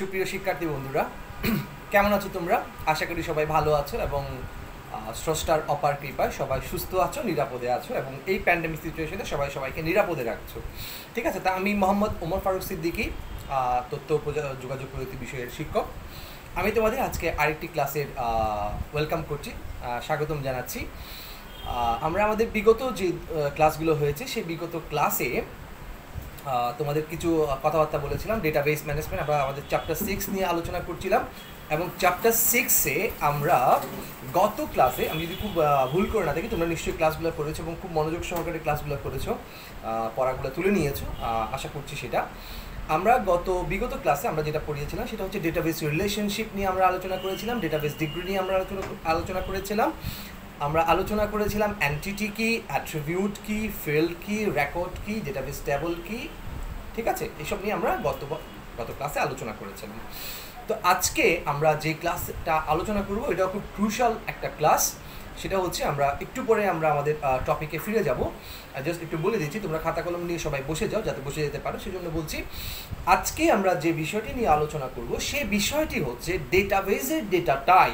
সুপ্রিয় শিক্ষার্থী বন্ধুরা, কেমন আছো তোমরা? আশা করি সবাই ভালো আছো এবং স্রষ্টার অপার কৃপায় সবাই সুস্থ আছো, নিরাপদে আছো এবং এই প্যান্ডেমিক সিচুয়েশনে সবাই সবাইকে নিরাপদে রাখছো। ঠিক আছে, তা আমি মোহাম্মদ ওমর ফারুক সিদ্দিকী, তথ্য যোগাযোগ প্রযুক্তি বিষয়ের শিক্ষক। আমি তোমাদের আজকে আরেকটি ক্লাসের ওয়েলকাম করছি, স্বাগতম জানাচ্ছি। আমরা আমাদের বিগত যে ক্লাসগুলো হয়েছে সেই বিগত ক্লাসে তোমাদের কিছু কথাবার্তা বলেছিলাম ডেটাবেস ম্যানেজমেন্ট। আমরা আমাদের চ্যাপ্টার 6 নিয়ে আলোচনা করছিলাম এবং চ্যাপ্টার 6-এ আমরা গত ক্লাসে, আমি যদি খুব ভুল করে না থাকি, তোমরা নিশ্চয়ই ক্লাসগুলো করেছো এবং খুব মনোযোগ সহকারে ক্লাসগুলো করেছো, পড়াগুলো তুলে নিয়েছো, আশা করছি সেটা। আমরা বিগত ক্লাসে আমরা যেটা পড়িয়েছিলাম সেটা হচ্ছে ডেটাবেস রিলেশনশিপ নিয়ে আমরা আলোচনা করেছিলাম, ডেটাবেস ডিগ্রি নিয়ে আমরা আলোচনা করেছিলাম। আমরা আলোচনা করেছিলাম এন্টিটি কি, অ্যাট্রিবিউট কি, ফিল্ড কি, রেকর্ড কি, ডেটাবেস টেবল কি। ঠিক আছে, এসব নিয়ে আমরা গত ক্লাসে আলোচনা করেছিলাম। তো আজকে আমরা যে ক্লাসটা আলোচনা করব এটা খুব ক্রুশাল একটা ক্লাস। সেটা হচ্ছে আমরা একটু পরে আমরা আমাদের টপিকে ফিরে যাব। জাস্ট একটু বলে দিচ্ছি, তোমরা খাতা কলম নিয়ে সবাই বসে যাও যাতে বসে যেতে পারো, সেজন্য বলছি। আজকে আমরা যে বিষয়টি নিয়ে আলোচনা করব সেই বিষয়টি হচ্ছে ডেটাবেসের ডেটা টাইপ,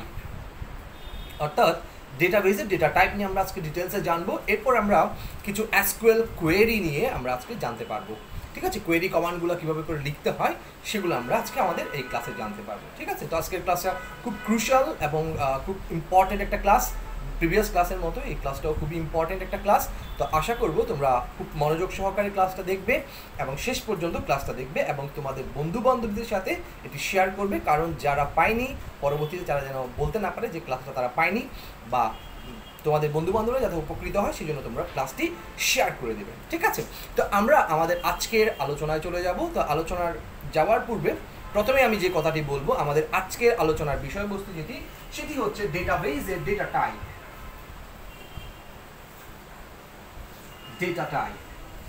অর্থাৎ ডেটাবেসের ডেটা টাইপ নিয়ে আমরা আজকে ডিটেলসে জানবো। এরপর আমরা কিছু এসকিউএল কোয়েরি নিয়ে আমরা আজকে জানতে পারবো। ঠিক আছে, কোয়েরি কমান্ডগুলো কীভাবে করে লিখতে হয় সেগুলো আমরা আজকে আমাদের এই ক্লাসে জানতে পারবো। ঠিক আছে, তো আজকের ক্লাসটা খুব ক্রুশাল এবং খুব ইম্পর্টেন্ট একটা ক্লাস। প্রিভিয়াস ক্লাসের মতো এই ক্লাসটাও খুবই ইম্পর্টেন্ট একটা ক্লাস। তো আশা করব তোমরা খুব মনোযোগ সহকারে ক্লাসটা দেখবে এবং শেষ পর্যন্ত ক্লাসটা দেখবে এবং তোমাদের বন্ধু বান্ধবদের সাথে এটি শেয়ার করবে, কারণ যারা পায়নি পরবর্তীতে যারা যেন বলতে না পারে যে ক্লাসটা তারা পায়নি, বা তোমাদের বন্ধু বান্ধবরা যাতে উপকৃত হয় সেই জন্য তোমরা ক্লাসটি শেয়ার করে দেবে। ঠিক আছে, তো আমরা আমাদের আজকের আলোচনায় চলে যাব। তো আলোচনার যাওয়ার পূর্বে প্রথমে আমি যে কথাটি বলবো, আমাদের আজকের আলোচনার বিষয়বস্তু সেটি হচ্ছে ডেটাবেসের ডেটা টাইপ। ডেটা টাইপ,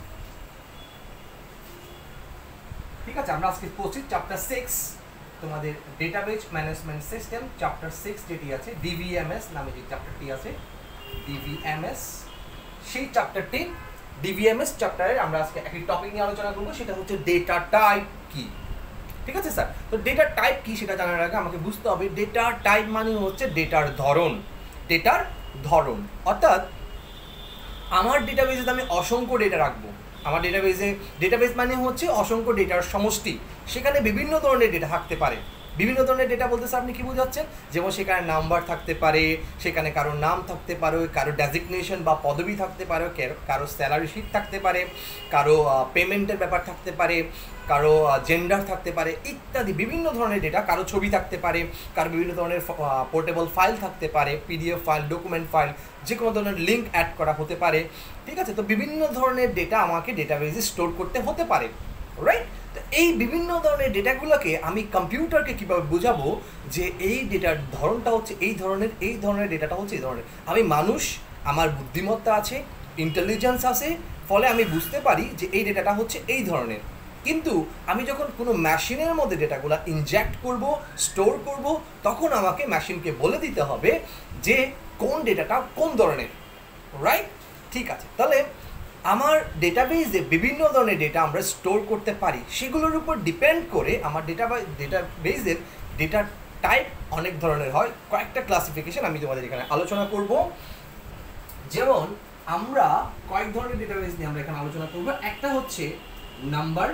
ঠিক আছে, আমরা আজকে পড়ছি চ্যাপ্টার 6, তোমাদের ডেটাবেস ম্যানেজমেন্ট সিস্টেম চ্যাপ্টার 6 যেটি আছে, ডিভিএমএস নামে যে চ্যাপ্টারটি আছে, ডিভিএমএস, সেই চ্যাপ্টারটি ডিভিএমএস চ্যাপ্টারে আমরা আজকে একটি টপিক নিয়ে আলোচনা করবো, সেটা হচ্ছে ডেটা টাইপ কি। ঠিক আছে স্যার, তো ডেটা টাইপ কি সেটা জানার আগে আমাকে বুঝতে হবে ডেটা টাইপ মানে হচ্ছে ডেটার ধরন। ডেটার ধরন অর্থাৎ আমার ডেটাবেসে আমি অসংখ্য ডেটা রাখবো। আমার ডেটাবেস মানে হচ্ছে অসংখ্য ডেটার সমষ্টি। সেখানে বিভিন্ন ধরনের ডেটা থাকতে পারে। বিভিন্ন ধরনের ডেটা বলতে আপনি কি বোঝাচ্ছেন? যেমন সেখানে নাম্বার থাকতে পারে, সেখানে কারো নাম থাকতে পারে, কারো ডেজিগনেশন বা পদবি থাকতে পারে, কারো স্যালারি শিট থাকতে পারে, কারো পেমেন্টের ব্যাপার থাকতে পারে, কারো জেন্ডার থাকতে পারে ইত্যাদি বিভিন্ন ধরনের ডেটা। কারো ছবি থাকতে পারে, কারো বিভিন্ন ধরনের পোর্টেবল ফাইল থাকতে পারে, পিডিএফ ফাইল, ডকুমেন্ট ফাইল, যে কোনো ধরনের লিঙ্ক অ্যাড করা হতে পারে। ঠিক আছে, তো বিভিন্ন ধরনের ডেটা আমাকে ডেটাবেসে স্টোর করতে হতে পারে, রাইট? তো এই বিভিন্ন ধরনের ডেটাগুলোকে আমি কম্পিউটারকে কীভাবে বোঝাবো যে এই ডেটার ধরনটা হচ্ছে এই ধরনের ডেটাটা হচ্ছে এই ধরনের। আমি মানুষ, আমার বুদ্ধিমত্তা আছে, ইন্টেলিজেন্স আছে, ফলে আমি বুঝতে পারি যে এই ডেটাটা হচ্ছে এই ধরনের। কিন্তু আমি যখন কোনো মেশিনের মধ্যে ডেটাগুলো ইনজেক্ট করব, স্টোর করব, তখন আমাকে মেশিনকে বলে দিতে হবে যে কোন ডেটাটা কোন ধরনের, রাইট? ঠিক আছে, তাহলে আমার ডেটাবেসে বিভিন্ন ধরনের ডেটা আমরা স্টোর করতে পারি, সেগুলোর উপর ডিপেন্ড করে আমার ডেটাবেসের ডেটা টাইপ অনেক ধরনের হয়। কয়েকটা ক্লাসিফিকেশন আমি তোমাদের এখানে আলোচনা করব। যেমন আমরা কয়েক ধরনের ডেটাবেস নিয়ে আমরা এখানে আলোচনা করব। একটা হচ্ছে নাম্বার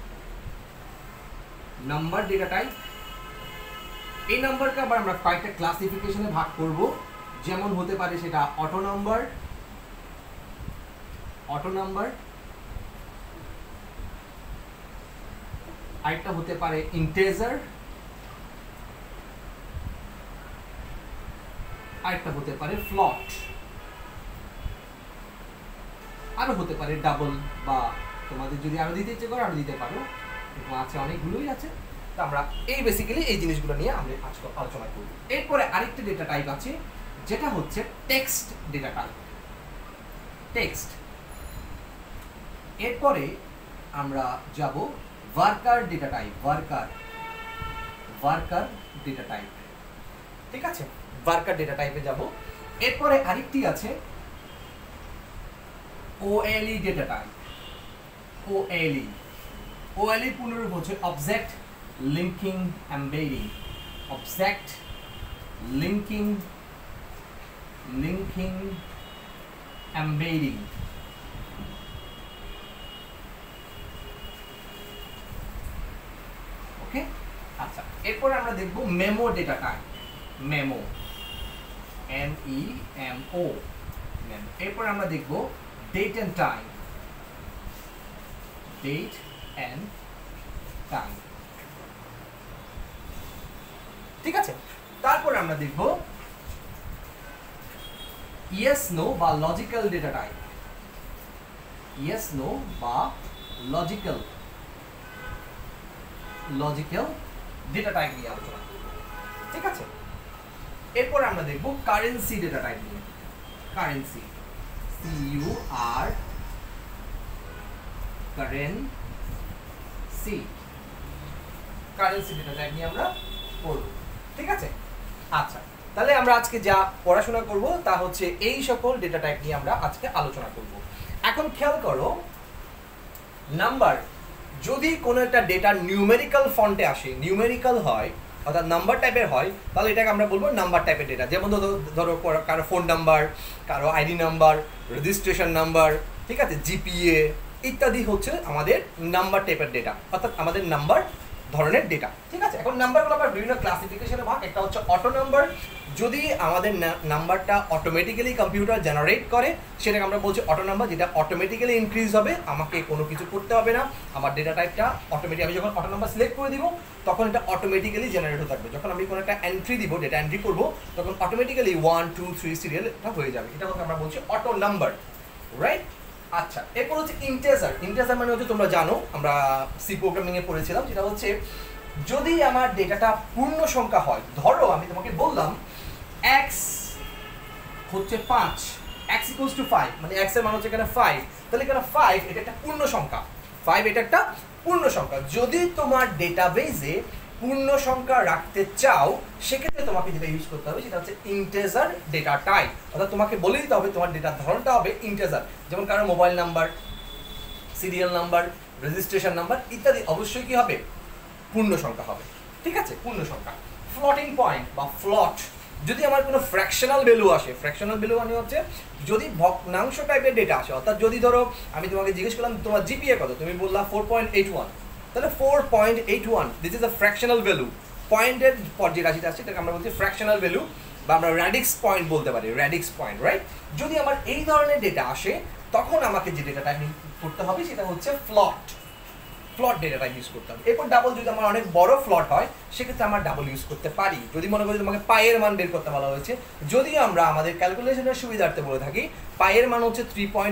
ডেটা টাইপ। এই নাম্বারকে আবার আমরা কয়েকটা ক্লাসিফিকেশনে ভাগ করব। যেমন হতে পারে সেটা অটো নাম্বার, আরেকটা হতে পারে ইন্টিজার, আরেকটা হতে পারে ফ্লট, আরো হতে পারে ডাবল, বা তোমাদের যদি আরো দিতে ইচ্ছে করো আরো দিতে পারো, এরকম আছে, অনেকগুলোই আছে। তো আমরা বেসিক্যালি এই জিনিসগুলো নিয়ে আমরা আজকে আলোচনা করব। এরপরে আরেকটা ডেটা টাইপ আছে যেটা হচ্ছে টেক্সট ডেটা টাইপ, টেক্সট। এরপরে আমরা যাব varchar data type, varchar data type. ঠিক আছে, ওয়ার্কার ডেটা টাইপে যাব। এরপরে আরেকটি আছে OLE ডেটা টাইপ, OLE পূর্ণরূপ হচ্ছে object linking embedding, object linking embedding. Okay, আচ্ছা এরপর আমরা দেখব memo data type, memo MEMO। এরপর আমরা দেখব date and time, date and time. ঠিক আছে, তারপর আমরা দেখব ইয়েস নো বা logical data type, yes no বা লজিক্যাল ডেটা টাইপ নিয়ে আলোচনা। ঠিক আছে, এরপর আমরা দেখব কারেন্সি ডেটা টাইপ নিয়ে, currency CUR currency, currency data type নিয়ে আমরা পড়ব। ঠিক আছে, আচ্ছা তাহলে আমরা আজকে যা পড়াশোনা করব তা হচ্ছে এই সকল ডেটা টাইপ নিয়ে আমরা আজকে আলোচনা করব। এখন খেয়াল করো, নাম্বার যদি কোনো একটা ডেটা নিউমেরিক্যাল ফন্টে আসে, নিউমেরিক্যাল হয় অর্থাৎ নাম্বার টাইপের হয়, তাহলে এটাকে আমরা বলবো নাম্বার টাইপের ডেটা। যেমন ধরো কারো ফোন নাম্বার, কারো আইডি নাম্বার, রেজিস্ট্রেশন নাম্বার, ঠিক আছে, জিপিএ ইত্যাদি হচ্ছে আমাদের নাম্বার টাইপের ডেটা, অর্থাৎ আমাদের নাম্বার ধরনের ডেটা। ঠিক আছে, এখন নাম্বারগুলো আবার বিভিন্ন ক্লাসিফিকেশনে ভাগ। একটা হচ্ছে অটো নাম্বার, যদি আমাদের নাম্বারটা অটোমেটিক্যালি কম্পিউটার জেনারেট করে সেটাকে আমরা বলছি অটো নাম্বার, যেটা অটোমেটিক্যালি ইনক্রিজ হবে, আমাকে কোনো কিছু করতে হবে না, আমার ডেটা টাইপটা অটোমেটিক, আমি যখন অটো নাম্বার সিলেক্ট করে দিব তখন এটা অটোমেটিক্যালি জেনারেট হতে থাকবে। যখন আমি কোনো একটা এন্ট্রি দিব, ডেটা এন্ট্রি করবো, তখন অটোমেটিক্যালি 1 2 3 সিরিয়াল এটা হয়ে যাবে। এটা হচ্ছে আমরা বলছি অটো নাম্বার, রাইট? আচ্ছা, এরপর হচ্ছে ইন্টিজার। ইন্টিজার মানে হচ্ছে তোমরা জানো আমরা সি প্রোগ্রামিং এ পড়েছিলাম, যেটা হচ্ছে যদি আমার ডেটাটা পূর্ণ সংখ্যা হয়, ধরো আমি তোমাকে বললাম x হচ্ছে 5, x = 5, মানে x এর মান হচ্ছে এখানে 5, তাহলে এখানে 5 এটা একটা পূর্ণ সংখ্যা, 5 এটা একটা পূর্ণ সংখ্যা। যদি তোমার ডেটাবেজে পূর্ণ সংখ্যা রাখতে চাও সেক্ষেত্রে তোমাকে যেটা ইউজ করতে হবে সেটা হচ্ছে ইন্টিজার ডেটা টাইপ, অর্থাৎ তোমাকে বলে দিতে হবে তোমার ডেটার ধরনটা হবে ইন্টিজার। যেমন কারো mobile number, serial number, registration number ইত্যাদি অবশ্যই কি হবে? পূর্ণ সংখ্যা হবে। ঠিক আছে, পূর্ণ সংখ্যা। ফ্লোটিং পয়েন্ট বা ফ্লট, যদি আমার কোনো ফ্র্যাকশনাল ভ্যালু আসে, ফ্র্যাকশনাল ভ্যালু মানে হচ্ছে যদি ভগ্নাংশ টাইপের ডেটা আসে, অর্থাৎ যদি ধরো আমি তোমাকে জিজ্ঞেস করলাম তোমার জিপিএ কত, তুমি বললা 4.81, তাহলে 4.81 this is a fractional value. পয়েন্টের পর যে রাশিটা আছে সেটাকে আমরা বলছি ফ্র্যাকশনাল ভ্যালু, বা আমরা র্যাডিক্স পয়েন্ট বলতে পারি, র্যাডিক্স পয়েন্ট, রাইট? যদি আমার এই ধরনের ডেটা আসে তখন আমাকে যে ডেটাটা করতে হবে সেটা হচ্ছে ফ্লট ডেটা টাইপ ইউজ করতে হবে। এরপর ডাবল, যদি আমার অনেক বড় ফ্লট হয় সেক্ষেত্রে আমরা ডাবল ইউজ করতে পারি। যদি মনে করি তোমাকে পায়ের মান বের করতে বলা হয়েছে, যদিও আমরা আমাদের ক্যালকুলেশনের সুবিধার্থে বলে থাকি পায়ের মান হচ্ছে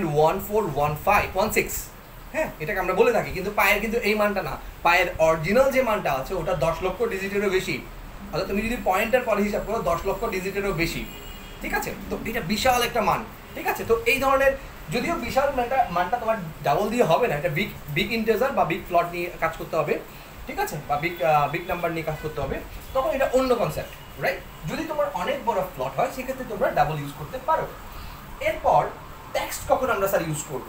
3.141516, হ্যাঁ এটাকে আমরা বলে থাকি, কিন্তু পায়ের কিন্তু এই মানটা না, পায়ের অরিজিনাল যে মানটা আছে ওটা 10 লক্ষ ডিজিটেরও বেশি, অর্থাৎ তুমি যদি পয়েন্টের পরে হিসাব করো 10 লক্ষ ডিজিটেরও বেশি। ঠিক আছে, তো এটা বিশাল একটা মান। ঠিক আছে, তো এই ধরনের যদিও বিশাল মানটা তোমার ডাবল দিয়ে হবে না, এটা বিগ ইন্টিজার বা বিগ ফ্লট নিয়ে কাজ করতে হবে। ঠিক আছে, বা বিগ নাম্বার নিয়ে কাজ করতে হবে, তখন এটা অন্য কনসেপ্ট, রাইট? যদি তোমার অনেক বড় ফ্লট হয় সেক্ষেত্রে তোমরা ডাবল ইউজ করতে পারো। এরপর টেক্সট কখন আমরা স্যার ইউজ করব?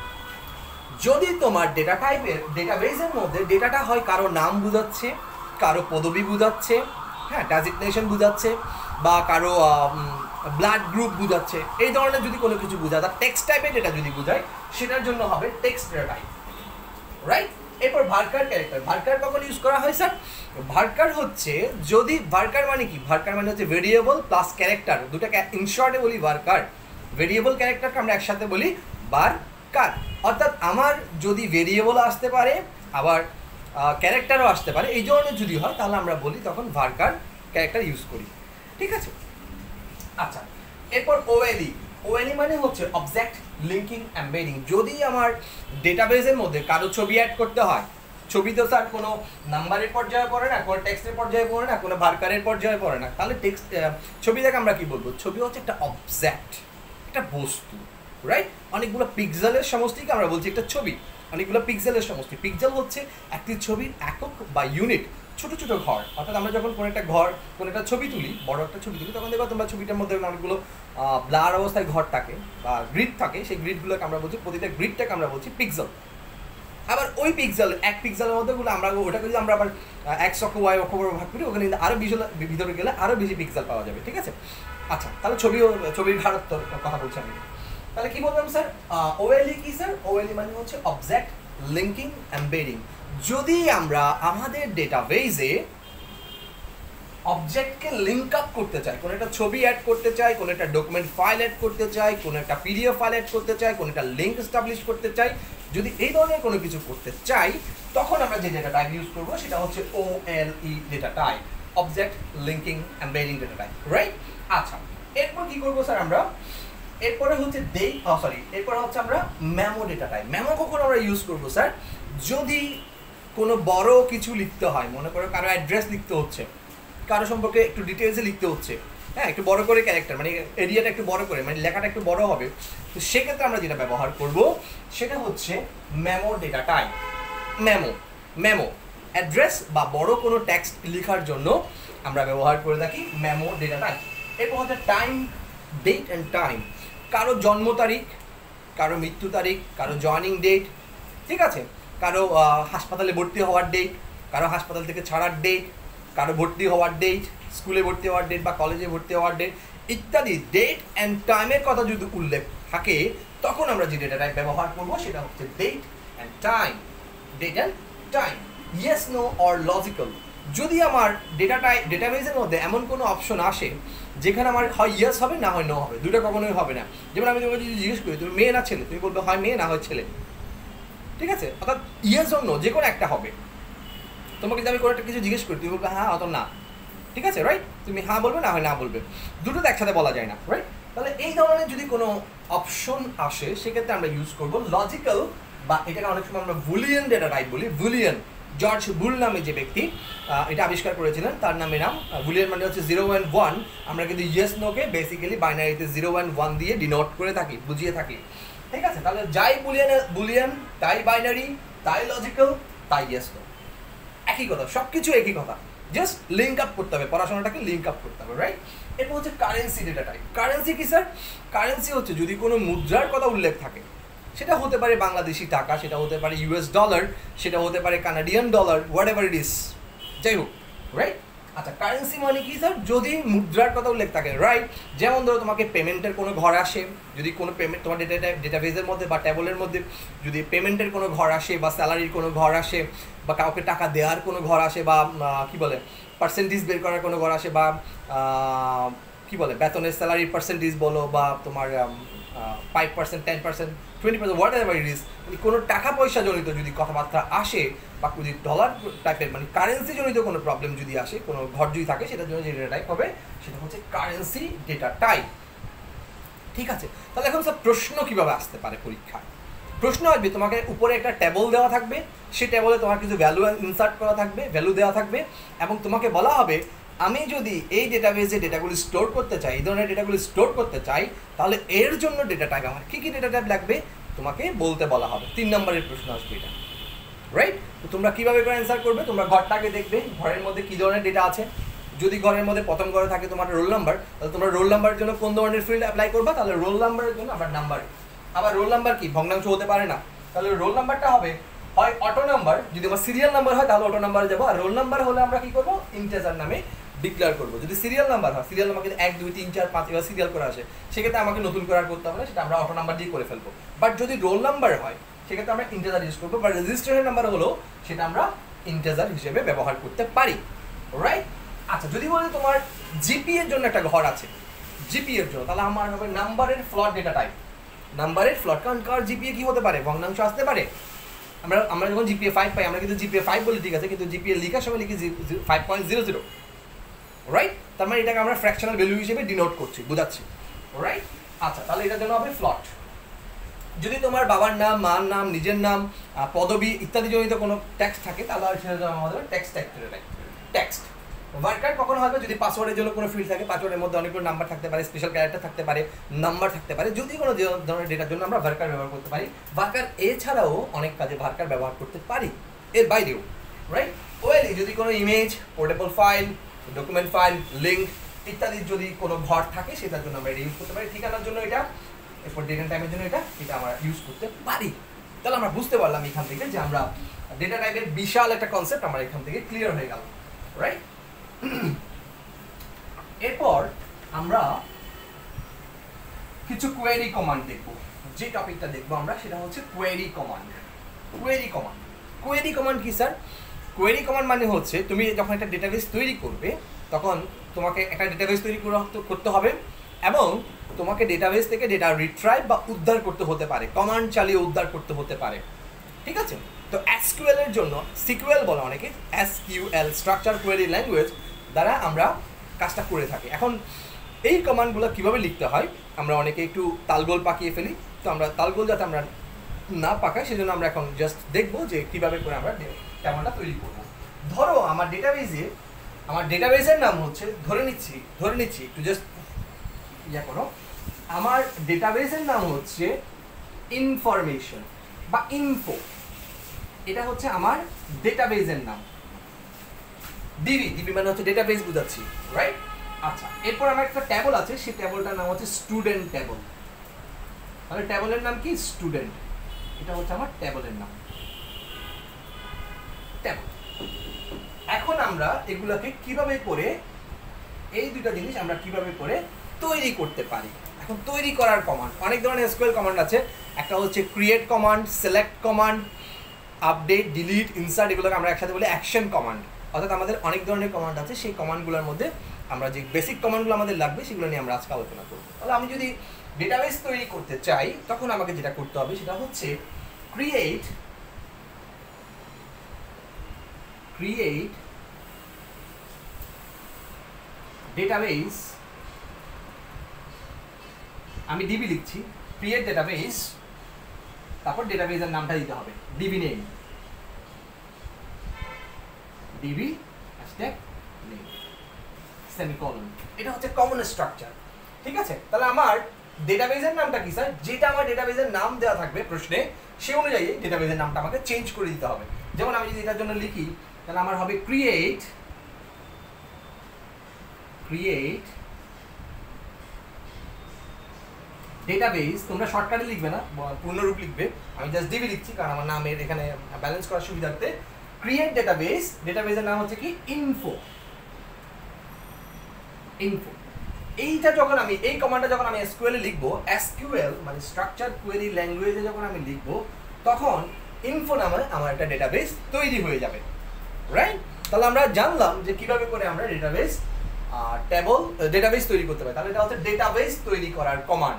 যদি তোমার ডেটা টাইপের ডেটাবেজের মধ্যে ডেটাটা হয় কারো নাম বোঝাচ্ছে, কারো পদবি বোঝাচ্ছে, হ্যাঁ ডেজিগনেশন বোঝাচ্ছে, বা কারো ব্লাড গ্রুপ বোঝাচ্ছে, এই ধরনের যদি কোনো কিছু বোঝায়, তার টেক্সট টাইপের ডেটা যদি বোঝায় সেটার জন্য হবে টেক্সট ডেটা টাইপ, রাইট? এরপর ভার্কার ক্যারেক্টার। ভার্কার কখন ইউজ করা হয় স্যার? ভার্কার হচ্ছে যদি, ভার্কার মানে কি? ভার্কার মানে হচ্ছে ভেরিয়েবল প্লাস ক্যারেক্টার, দুটাকে ইনশর্টে বলি ভার্কার। ভেরিয়েবল ক্যারেক্টারকে আমরা একসাথে বলি ভার্কার। অর্থাৎ আমার যদি ভেরিয়েবল আসতে পারে আবার ক্যারেক্টারও আসতে পারে, এই ধরনের যদি হয় তাহলে আমরা বলি তখন ভার্কার ক্যারেক্টার ইউজ করি। ঠিক আছে, আচ্ছা এরপর ওএলই। ওএলই মানে হচ্ছে অবজেক্ট লিঙ্কিং এমবেডিং। যদি আমার ডেটাবেজের মধ্যে কারো ছবি অ্যাড করতে হয়, ছবি তো স্যার কোনো নাম্বারের পর্যায়ে পড়ে না, কোনো টেক্সটের পর্যায়ে পড়ে না, কোনো ভার্কারের পর্যায়ে পড়ে না, তাহলে টেক্সট ছবিটাকে আমরা কি বলবো? ছবি হচ্ছে একটা অবজেক্ট, একটা বস্তু, রাইট? অনেকগুলো পিক্সেলের সমষ্টিকে আমরা বলছি একটা ছবি, অনেকগুলো পিক্সেলের সমষ্টি। পিক্সেল হচ্ছে একটি ছবির একক বা ইউনিট, ছোট ছোট ঘর। অর্থাৎ আমরা যখন কোনো একটা ঘর, কোনো একটা ছবি তুলি, বড় একটা ছবি তুলি, তখন দেখো তোমরা ছবিটার মধ্যে অনেকগুলো ব্লার অবস্থায় ঘর থাকে বা গ্রিড থাকে, সেই গ্রিডগুলোকে আমরা বলছি, প্রতিটা গ্রিডটাকে আমরা বলছি পিক্সেল, আবার ওই পিক্সেল এক পিক্সেলের মধ্যে গুলো আমরা ওটাকে যদি আমরা আবার এক অক্ষ ওয়াই অক্ষ ভাগ করি, ওখানে কিন্তু আরও ভিতরে গেলে আরও বেশি পিক্সেল পাওয়া যাবে, ঠিক আছে? আচ্ছা, তাহলে ছবির ঘাড়ত্বর কথা বলছি আমি। তাহলে কি বললাম স্যার? ওএলই কি স্যার? ওএলই মানে হচ্ছে অবজেক্ট লিঙ্কিং এমবেডিং। যদি আমরা আমাদের ডেটাবেজে অবজেক্টকে লিঙ্ক আপ করতে চাই, কোনো একটা ছবি অ্যাড করতে চাই, কোনো একটা ডকুমেন্ট ফাইল অ্যাড করতে চাই, কোনো একটা পিডিএফ ফাইল অ্যাড করতে চাই, কোনো একটা লিঙ্ক এস্টাবলিশ করতে চাই, যদি এই ধরনের কোনো কিছু করতে চাই, তখন আমরা যে ডেটা টাইপ ইউজ করবো সেটা হচ্ছে OLE data type, object linking embedding data type, right? আচ্ছা, এরপর কি করবো স্যার আমরা? এরপরে হচ্ছে এরপরে হচ্ছে আমরা মেমো ডেটা টাইপ। মেমো কখন আমরা ইউজ করবো স্যার? যদি কোনো বড় কিছু লিখতে হয়, মনে করো কারো অ্যাড্রেস লিখতে হচ্ছে, কারো সম্পর্কে একটু ডিটেলসে লিখতে হচ্ছে, হ্যাঁ, একটু বড় করে ক্যারেক্টার, মানে এরিয়াটা একটু বড় করে, মানে লেখাটা একটু বড় হবে, তো সেক্ষেত্রে আমরা যেটা ব্যবহার করব সেটা হচ্ছে memo data type. Memo address বা বড় কোনো টেক্সট লেখার জন্য আমরা ব্যবহার করে থাকি মেমো ডেটা টাইপ। এরপর হচ্ছে টাইম, ডেট অ্যান্ড টাইম। কারো জন্ম তারিখ, কারো মৃত্যু তারিখ, কারো জয়েনিং ডেট, ঠিক আছে, কারো হাসপাতালে ভর্তি হওয়ার ডেট, কারো হাসপাতাল থেকে ছাড়ার ডেট, কারো ভর্তি হওয়ার ডেট, স্কুলে ভর্তি হওয়ার ডেট বা কলেজে ভর্তি হওয়ার ডেট ইত্যাদি ডেট অ্যান্ড টাইমের কথা যদি উল্লেখ থাকে, তখন আমরা যে ডেটা টাইপ ব্যবহার করবো সেটা হচ্ছে date and time. Date and time, yes, no or logical. যদি আমার ডেটাবেজের মধ্যে এমন কোনো অপশন আসে যেখানে আমার হয় ইয়েস হবে না হয় নো হবে, দুটো কখনোই হবে না। যেমন আমি তোমাকে যদি জিজ্ঞেস করি তুমি মেয়ে না ছেলে, তুমি বলবে হয় মেয়ে না হয় ছেলে, ঠিক আছে? অর্থাৎ ইয়েস অর নো যে কোনো একটা হবে। তোমাকে যদি আমি কোনো একটা কিছু জিজ্ঞেস করি তুমি বলবে হ্যাঁ অত না, ঠিক আছে, রাইট? তুমি হ্যাঁ বলবে না হয় না বলবে, দুটো তো একসাথে বলা যায় না, রাইট? তাহলে এই ধরনের যদি কোনো অপশন আসে সেক্ষেত্রে আমরা ইউজ করবো লজিক্যাল, বা এটাকে অনেক সময় আমরা বুলিয়ান ডেটা টাইপ বলি। বুলিয়ান, জর্জ বুল নামে যে ব্যক্তি এটা আবিষ্কার করেছিলেন তার নামে নাম। বুলিয়ান মানে হচ্ছে 0 and 1। আমরা কিন্তু ইয়েস নোকে বেসিক্যালি বাইনারিতে 0 and 1 দিয়ে ডিনোট করে থাকি, বুঝিয়ে থাকি, ঠিক আছে? তাহলে যাই বুলিয়ান তাই বাইনারি, তাই লজিক্যাল, তাই ইয়েস নো, একই কথা, সব কিছু একই কথা, জাস্ট লিঙ্ক আপ করতে হবে, পড়াশোনাটাকে লিঙ্ক আপ করতে হবে, রাইট? এরপর হচ্ছে কারেন্সি ডেটা টাইপ। কারেন্সি কি স্যার? কারেন্সি হচ্ছে যদি কোনো মুদ্রার কথা উল্লেখ থাকে, সেটা হতে পারে বাংলাদেশি টাকা, সেটা হতে পারে US ডলার, সেটা হতে পারে Canadian dollar, whatever it is, যাই হোক, রাইট? আচ্ছা, কারেন্সি মানে কি স্যার? যদি মুদ্রার কথা উল্লেখ থাকে, রাইট? যেমন ধরো তোমাকে পেমেন্টের কোনো ঘর আসে, যদি কোনো পেমেন্ট তোমার ডেটাবেজের মধ্যে বা ট্যাবলের মধ্যে যদি পেমেন্টের কোনো ঘর আসে বা স্যালারির কোনো ঘর আসে বা কাউকে টাকা দেওয়ার কোনো ঘর আসে বা কি বলে পার্সেন্টেজ বের করার কোনো ঘর আসে বা কি বলে বেতনের স্যালারির পার্সেন্টেজ বলো বা তোমার 5%, 10%, 20%, হোয়াট এভার ইট ইস, কোনো টাকা পয়সা জনিত যদি কথাবার্তা আসে বা যদি ডলার টাইপের মানে কারেন্সি জনিত কোনো প্রবলেম যদি আসে, কোনো ঘর যদি থাকে, সেটার জন্য যে ডেটা টাইপ হবে সেটা হচ্ছে কারেন্সি ডেটা টাইপ, ঠিক আছে? তাহলে এখন স্যার প্রশ্ন কীভাবে আসতে পারে পরীক্ষায়? প্রশ্ন আসবে, তোমাকে উপরে একটা টেবল দেওয়া থাকবে, সেই টেবলে তোমার কিছু ভ্যালু ইনসার্ট করা থাকবে, ভ্যালু দেওয়া থাকবে, এবং তোমাকে বলা হবে আমি যদি এই ডেটাবেজে ডেটাগুলি স্টোর করতে চাই, এই ধরনের ডেটাগুলি স্টোর করতে চাই, তাহলে এর জন্য ডেটা টাইপ আমার কী কী ডেটা টাইপ লাগবে তোমাকে বলতে বলা হবে। 3 নম্বরের প্রশ্ন আসবে এটা, রাইট? তো তোমরা কীভাবে করে অ্যান্সার করবে? তোমরা ঘরটাকে দেখবে, ঘরের মধ্যে কী ধরনের ডেটা আছে। যদি ঘরের মধ্যে প্রথম ঘরে থাকে তোমার রোল নাম্বার, তাহলে তোমরা রোল নাম্বারের জন্য কোন ধরনের ফিল্ড অ্যাপ্লাই করবা? তাহলে রোল নাম্বারের জন্য আবার নাম্বার। আবার রোল নাম্বার কি ভগ্নাংশ হতে পারে না, তাহলে রোল নাম্বারটা হবে হয় অটো নাম্বার, যদি আমার সিরিয়াল নাম্বার হয় তাহলে অটো নাম্বারে যাবো, আর রোল নাম্বার হলে আমরা কি করবো ইন্টিজার নামে ডিক্লেয়ার করবো। যদি সিরিয়াল নাম্বার হয়, সিরিয়াল নাম্বার কিন্তু 1 2 3 4 5 এবার সিরিয়াল করে আসে, সেক্ষেত্রে আমাকে নতুন করে আর করতে হবে না, সেটা আমরা অটো নাম্বার দিয়ে করে ফেলবো। বাট যদি রোল নাম্বার হয় সেক্ষেত্রে আমরা ইন্টিজার ইউজ করবো, বা রেজিস্ট্রেশন নাম্বার হলো সেটা আমরা ইন্টিজার হিসেবে ব্যবহার করতে পারি, রাইট? আচ্ছা, যদি বলি তোমার জিপি এর জন্য একটা ঘর আছে, জিপি এর জন্য, তাহলে আমার হবে নাম্বারের ফ্লট ডেটা টাইপ। নাম্বারের ফ্লট, কারণ কার জিপিএ কি হতে পারে? ভগ্নাংশ আসতে পারে। আমরা যখন জিপিএ 5 পাই আমরা কিন্তু জিপিএ 5 বলি, ঠিক আছে, কিন্তু জিপিএ লেখার সময় লিখি 5.00, রাইট? তার মানে এটাকে আমরা ফ্র্যাকশনাল ভ্যালু হিসেবে ডিনোট করছি, বোঝাচ্ছি, রাইট? আচ্ছা, তাহলে এটার জন্য হবে ফ্লট। যদি তোমার বাবার নাম, মার নাম, নিজের নাম, পদবি ইত্যাদি জনিত কোনো টেক্সট থাকে, তাহলে সেটার জন্য আমাদের টেক্সট টাইপ টেক্সট। ওয়ার্কার কখন হবে? যদি পাসওয়ার্ডের জন্য কোনো ফিল্ড থাকে, পাসওয়ার্ডের মধ্যে অনেকগুলো নাম্বার থাকতে পারে, স্পেশাল ক্যারেক্টার থাকতে পারে, নাম্বার থাকতে পারে, যদি কোনো ধরনের ডেটার জন্য আমরা ভার্কার ব্যবহার করতে পারি। ভার্কার এছাড়াও অনেক কাজে ভার্কার ব্যবহার করতে পারি, এর বাইরেও, রাইট? ওয়েলি যদি কোনো image, portable file, document file, link ইত্যাদির যদি কোনো ঘর থাকে সেটার জন্য আমরা এটা ইউজ করতে পারি। ঠিকানার জন্য এটা, এরপর ডেট অ্যান্ড টাইমের জন্য এটা আমরা ইউজ করতে পারি, তাহলে আমরা বুঝতে পারলাম এখান থেকে যে আমরা ডেটা টাইপের বিশাল একটা কনসেপ্ট আমার এখান থেকে ক্লিয়ার হয়ে গেল, রাইট? এরপর আমরা কিছু কোয়েরি কমান্ড দেখব। যে টপিকটা দেখবো আমরা সেটা হচ্ছে query command. Query command, query command কি স্যার? কোয়েরি কমান্ড মানে হচ্ছে তুমি যখন একটা ডেটাবেস তৈরি করবে তখন তোমাকে একটা ডেটাবেস তৈরি করতে হবে এবং তোমাকে ডেটাবেস থেকে ডেটা রিট্রাইভ বা উদ্ধার করতে হতে পারে, কমান্ড চালিয়ে উদ্ধার করতে হতে পারে, ঠিক আছে? তো এসকিউএল এর জন্য সিকিউএল বলে অনেকে, এসকিউএল স্ট্রাকচার কোয়েরি ল্যাঙ্গুয়েজ দ্বারা আমরা কাজটা করে থাকি। এখন এই কমান্ডগুলো কিভাবে লিখতে হয় আমরা অনেকে একটু তালগোল পাকিয়ে ফেলি, তো আমরা তালগোল যাতে আমরা না পাকাই সেজন্য আমরা এখন জাস্ট দেখবো যে কিভাবে করে আমরা তেমনটা তৈরি করবো। ধরো আমার ডেটাবেসের নাম হচ্ছে, ধরে নিচ্ছি একটু জাস্ট ইয়া করো, আমার ডেটাবেসের নাম হচ্ছে ইনফরমেশন বা ইনফো, এটা হচ্ছে আমার ডেটাবেসের নাম। ডিবি মানে হচ্ছে ডেটাবেস বুঝাচ্ছি, রাইট? আচ্ছা, এরপর আমার একটা ট্যাবল আছে, সেই ট্যাবলটার নাম হচ্ছে স্টুডেন্ট ট্যাবল। তাহলে ট্যাবলের নাম কি? স্টুডেন্ট। এটা হচ্ছে আমার ট্যাবলের নাম, ট্যাবল। এখন আমরা এগুলাকে কিভাবে করে, এই দুটো জিনিস আমরা কিভাবে করে তৈরি করতে পারি। এখন তৈরি করার কমান্ড, অনেক ধরনের এসকিউএল কমান্ড আছে। একটা হচ্ছে create command, select command, update, delete, insert, এগুলোকে আমরা একসাথে বলি অ্যাকশন কমান্ড। অর্থাৎ আমাদের অনেক ধরনের কমান্ড আছে, সেই কমান্ডগুলোর মধ্যে আমরা যে বেসিক কমান্ডগুলো আমাদের লাগবে সেগুলো নিয়ে আমরা আজকে আলোচনা করব। তাহলে আমি যদি ডেটাবেস তৈরি করতে চাই তখন আমাকে যেটা করতে হবে সেটা হচ্ছে ক্রিয়েট ডেটাবেস। আমি ডিবি লিখছি, ক্রিয়েট ডেটাবেস, তারপর ডেটাবেসের নামটা দিতে হবে, DB name, DB hashtag name semicolon. এটা হচ্ছে কমন স্ট্রাকচার, ঠিক আছে? তাহলে আমার ডেটাবেসের নামটা কি স্যার? যেটা আমার ডেটাবেসের নাম দেওয়া থাকবে প্রশ্নে, সে অনুযায়ী ডেটাবেসের নামটা আমাকে চেঞ্জ করে দিতে হবে। যেমন আমি যদি এটার জন্য লিখি তাহলে আমার হবে ক্রিয়েট ডেটাবেস। তোমরা শর্টকাটে লিখবে না, পূর্ণরূপ লিখবে। আমি জাস্ট ডিবি লিখছি কারণ আমার নামের এখানে ব্যালেন্স করার সুবিধার্থে। ক্রিয়েট ডেটাবেস, ডেটাবেসের নাম হচ্ছে কি? ইনফো। এইটা যখন আমি, এই কমান্ডটা যখন আমি এসকিউএল এ লিখবো, এসকিউএল মানে স্ট্রাকচার কোয়েরি ল্যাঙ্গুয়েজে যখন আমি লিখবো তখন ইনফো নামে আমার একটা ডেটাবেস তৈরি হয়ে যাবে, রাইট? তাহলে আমরা জানলাম যে কিভাবে করে আমরা ডেটাবেস তৈরি করতে পারি। তাহলে এটা হচ্ছে ডেটাবেস তৈরি করার কমান্ড,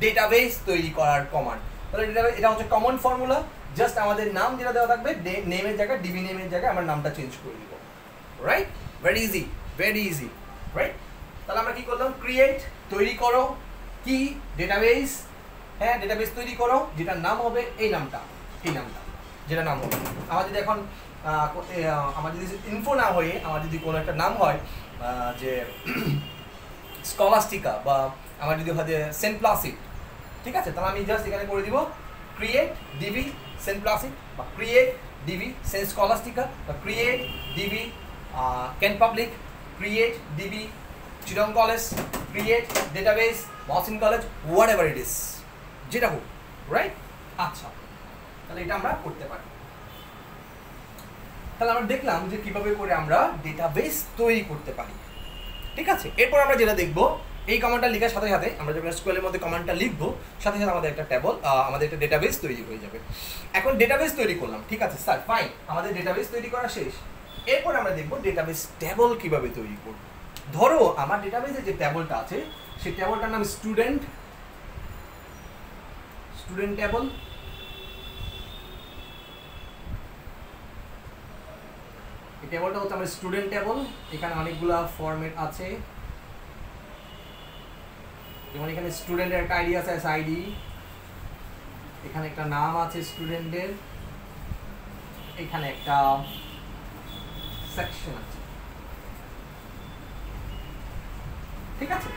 তাহলে এটা হচ্ছে কমন ফর্মুলা। জাস্ট আমাদের নাম যেটা দেওয়া থাকবে, নেমের জায়গায়, ডিবি নেমের জায়গায় আমার নামটা চেঞ্জ করে দিব, রাইট? Very easy, right? তাহলে আমরা কি করলাম? ক্রিয়েট, তৈরি করো, কি? ডেটাবেস। হ্যাঁ, ডেটাবেস তৈরি করো, যেটার নাম হবে এই নামটা, যেটা নাম হবে। আমার যদি এখন আমার যদি ইনফো না হয়ে আমার যদি কোনো একটা নাম হয় যে স্কলাস্টিকা, বা আমার যদি হয় সেন্ট প্লাসিড, ঠিক আছে? তাহলে আমি জাস্ট এখানে করে দিব ক্রিয়েট ডিবি সেন্ট প্লাসিড, বা ক্রিয়েট ডিবি সেন্ট স্কলাস্টিকা, বা create DB cantt public, create DB Chittagong college, create database Mohsin college, whatever it is, যেটা হোক, রাইট? আচ্ছা, তাহলে এটা আমরা করতে পারি। তাহলে আমরা দেখলাম যে কিভাবে করে আমরা ডেটাবেস তৈরি করতে পারি, ঠিক আছে? এরপর আমরা যেটা দেখবো, এই কমান্ডটা লেখার সাথে সাথে আমরা যখন এসকিউএল এর মধ্যে কমান্ডটা লিখবো, সাথে সাথে আমাদের একটা ট্যাবল, আমাদের একটা ডেটাবেস তৈরি হয়ে যাবে। এখন ডেটাবেস তৈরি করলাম, ঠিক আছে স্যার, ফাইন, আমাদের ডেটাবেস তৈরি করা শেষ। এরপর আমরা দেখবো ডেটাবেস ট্যাবল কিভাবে তৈরি করব। ধরো আমার ডেটাবেসে যে ট্যাবলটা আছে সেই ট্যাবলটার নাম স্টুডেন্ট ট্যাবল। এই ট্যাবলটা হচ্ছে আমার স্টুডেন্ট ট্যাবল। এখানে অনেকগুলা ফরম্যাট আছে, যেমন এখানে স্টুডেন্টের একটা আইডি আছে, আইডি, এখানে একটা নাম আছে স্টুডেন্টের, এখানে একটা সেকশন আছে, ঠিক আছে?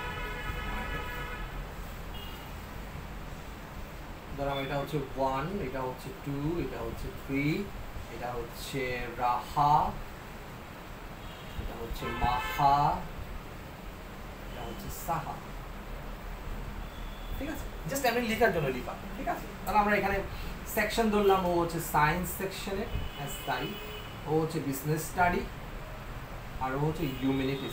ধরো এটা হচ্ছে 1, এটা হচ্ছে 2, এটা হচ্ছে 3, এটা হচ্ছে রাহা, এটা হচ্ছে মাহা, এটা হচ্ছে সাহা। ঠিক আছে, জাস্ট এমনি লেখার জন্য লিখা, ঠিক আছে। তাহলে আমরা এখানে সেকশন ধরলাম, ও হচ্ছে সায়েন্স সেকশনে SI, ও হচ্ছে বিজনেস স্টাডি, আর ও হচ্ছে হিউম্যানিটিস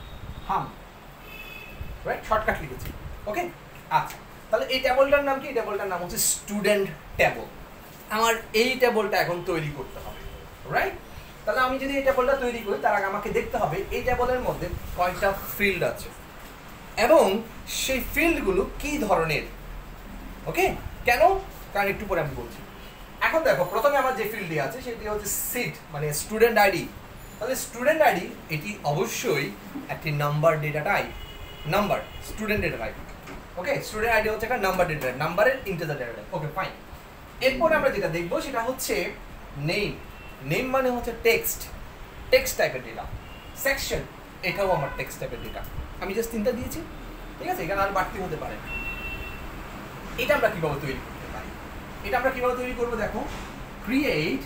রাইট, শর্টকাট লিখেছি। ওকে, আচ্ছা তাহলে এই ট্যাবলটার নাম কি? এই ট্যাবলটার নাম হচ্ছে স্টুডেন্ট ট্যাবল। আমার এই ট্যাবলটা এখন তৈরি করতে হবে, রাইট। তাহলে আমি যদি এই ট্যাবলটা তৈরি করি তার আগে আমাকে দেখতে হবে এই ট্যাবলের মধ্যে কয়টা ফিল্ড আছে এবং সেই ফিল্ডগুলো কি ধরনের। ওকে, কেন? কারণ একটু পরে আমি বলছি। এখন দেখো, প্রথমে আমার যে ফিল্ডটি আছে সেটি হচ্ছে সিট, মানে স্টুডেন্ট আইডি। তাহলে স্টুডেন্ট আইডি এটি অবশ্যই একটি number data type, number student data type. Okay, student ID হচ্ছে একটা নাম্বার ডেটা টাইপ, নাম্বারের integer data type. Okay fine. এরপরে আমরা যেটা দেখবো সেটা হচ্ছে নেম। নেম মানে হচ্ছে টেক্সট, টেক্সট টাইপের ডেটা। সেকশন, এটাও আমার টেক্সট টাইপের ডেটা। আমি জাস্ট তিনটা দিয়েছি, ঠিক আছে, এখানে আর বাড়তি হতে পারে। এটা আমরা কিভাবে তৈরি করতে পারি? এটা আমরা কিভাবে তৈরি করবো দেখো, ক্রিয়েট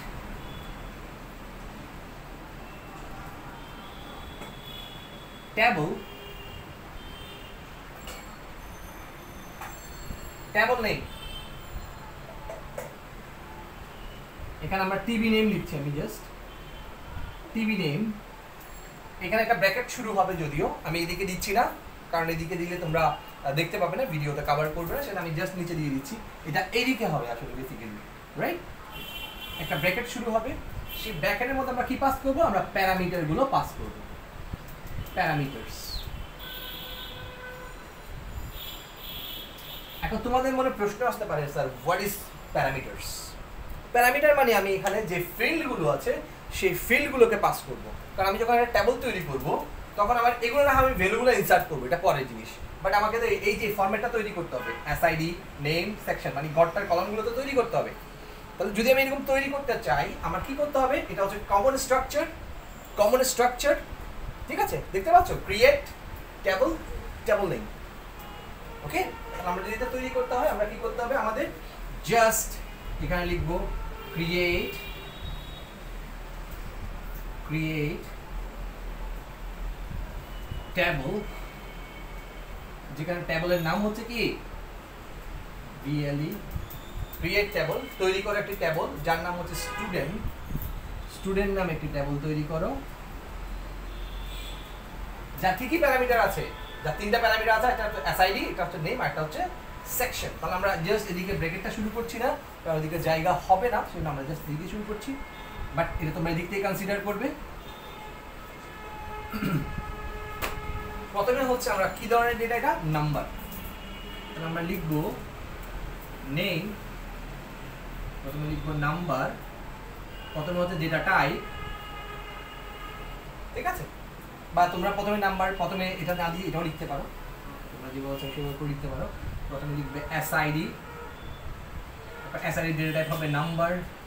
ট্যাবল, ট্যাবল নেম। এখানে আমরা টিভি নেম লিখছি, আমি জাস্ট টিভি নেম। এখানে একটা ব্র্যাকেট শুরু হবে, যদিও আমি এদিকে দিচ্ছি না, কারণ এদিকে দিলে তোমরা দেখতে পাবে না, ভিডিওতে কভার করবে না, সেটা আমি জাস্ট নিচে দিয়ে দিচ্ছি। এটা এদিকে হবে আসলে বেসিক্যালি, রাইট। একটা ব্র্যাকেট শুরু হবে, সেই ব্র্যাকেটের মধ্যে আমরা কি পাস করবো? আমরা প্যারামিটারগুলো পাস করব, প্যারামিটারস। এখন তোমাদের মনে প্রশ্ন আসতে পারে, sir what is parameters? Parameter মানে আমি এখানে যে ফিল্ডগুলো আছে সেই ফিল্ডগুলোকে পাস করব। কারণ আমি যখন একটা ট্যাবল তৈরি করব তখন আমার এগুলো না, আমি ভ্যালুগুলো ইনসার্ট করবো, এটা পরের জিনিস। বাট আমাকে তো এই যে ফরম্যাটটা তৈরি করতে হবে, SID, নেম, সেকশন, মানে গড়টার কলামগুলো তো তৈরি করতে হবে। তাহলে যদি আমি এরকম তৈরি করতে চাই, আমার কি করতে হবে? এটা হচ্ছে কমন স্ট্রাকচার, কমন স্ট্রাকচার, ঠিক আছে, দেখতে পাচ্ছ, create table, table name. Okay, তাহলে আমরা যদি এটা তৈরি করতে হয় আমরা কি করতে হবে? আমাদের জাস্ট এখানে লিখবো ক্রিয়েট, ক্রিয়েট ট্যাবল, যেখানে ট্যাবলের নাম হচ্ছে কি BLE, ক্রিয়েট ট্যাবল। তৈরি করো একটি ট্যাবল যার নাম হচ্ছে স্টুডেন্ট, স্টুডেন্ট নামে একটি ট্যাবল তৈরি করো, যার কি কি প্যারামিটার আছে, যার তিনটা প্যারামিটার আছে, একটা হচ্ছে SID, এটা হচ্ছে নেম, আর একটা হচ্ছে সেকশন। তাহলে আমরা জাস্ট এদিকে ব্র্যাকেটটা শুরু করছি না, কারণ ওদিকে জায়গা হবে না, সেজন্য আমরা জাস্ট এদিকে শুরু করছি। বাট এটা তোমরা এদিক থেকে কনসিডার করবে। প্রথমে হচ্ছে আমরা কি ধরনের ডেটা? এটা নাম্বার। তাহলে আমরা লিখবো নেম, প্রথমে লিখবো নাম্বার, প্রথমে হচ্ছে ডেটা টাইপ, ঠিক আছে। বা তোমরা প্রথমে নাম্বার, প্রথমে এটা না দিয়ে এটাও লিখতে পারো, তোমরা যেভাবে চাও সেভাবে করে লিখতে পারো। প্রথমে লিখবে SID, SID ডেটা টাইপ হবে নাম্বার,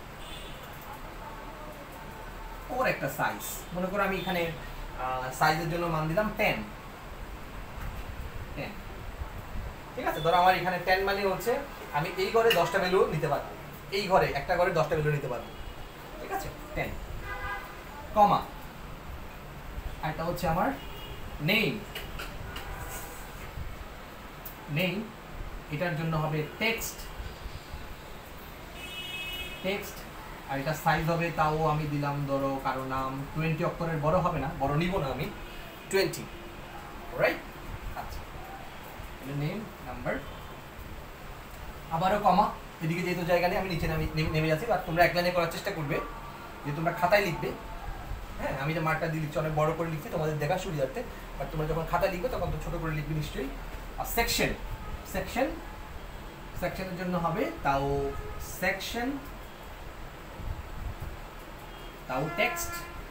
ওর একটা সাইজ, মনে করো আমি এখানে সাইজের জন্য মান দিলাম 10, ঠিক আছে। ধরো আমার এখানে 10 মানে হচ্ছে আমি এই ঘরে 10টা ভ্যালু নিতে পারবো, এই ঘরে একটা ঘরে 10টা ভ্যালু নিতে পারবো, ঠিক আছে, 10, কমা, এটা হচ্ছে আমার নেম, নেম, এটার জন্য হবে টেক্সট, টেক্সট, আর এটা সাইজ হবে, তাও আমি দিলাম ধরো কারো নাম 20 অক্ষরের, বড় হবে না, বড় নিব না আমি, 20, রাইট। আচ্ছা, নেম, নাম্বার, আবারও কমা, এদিকে যেহেতু জায়গা নেই আমি নিচে নেমে যাচ্ছি। আর তোমরা এক লাইনে করার চেষ্টা করবে, যে তোমরা খাতায় লিখবে, হ্যাঁ, আমি যে মার্কটা দিয়ে লিখছি অনেক বড় করে লিখছি তোমাদের দেখা সুবিধার্থে, বাট তোমরা যখন খাতায় লিখবে তখন তো ছোট করে লিখবে নিশ্চয়ই। আর সেকশন, সেকশন, সেকশনের জন্য হবে তাও সেকশন, তাও টেক্সট।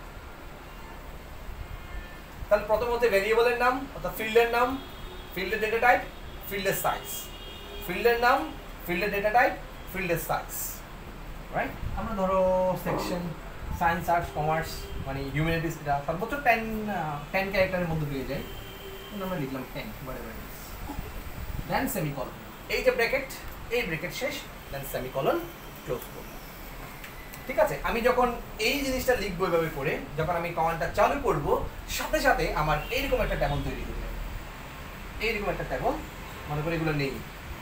তাহলে প্রথম হচ্ছে ভেরিয়েবলের নাম অর্থাৎ ফিল্ডের নাম, ফিল্ডের ডেটা টাইপ, ফিল্ডের সাইজ, ফিল্ডের নাম, ফিল্ডের ডেটা টাইপ, ফিল্ডের সাইজ, রাইট। আমরা ধরো সেকশন সায়েন্স, আর্টস, কমার্স, মানে হিউম্যানিটিস, এটা সর্বোচ্চ 10 ক্যারেক্টারের মধ্যে পেয়ে যায়, আমরা লিখলাম 10, দেন সেমিকলন, এই যে ব্র্যাকেট, এই ব্র্যাকেট শেষ, দেন সেমিকলন ক্লোজ করব, ঠিক আছে। আমি যখন এই জিনিসটা লিখবো এভাবে করে, যখন আমি কমান্ডটা চালু করব, সাথে সাথে আমার এইরকম একটা ট্যাবল তৈরি করবে, এইরকম একটা ট্যাবল, মনে করি এগুলো নেই,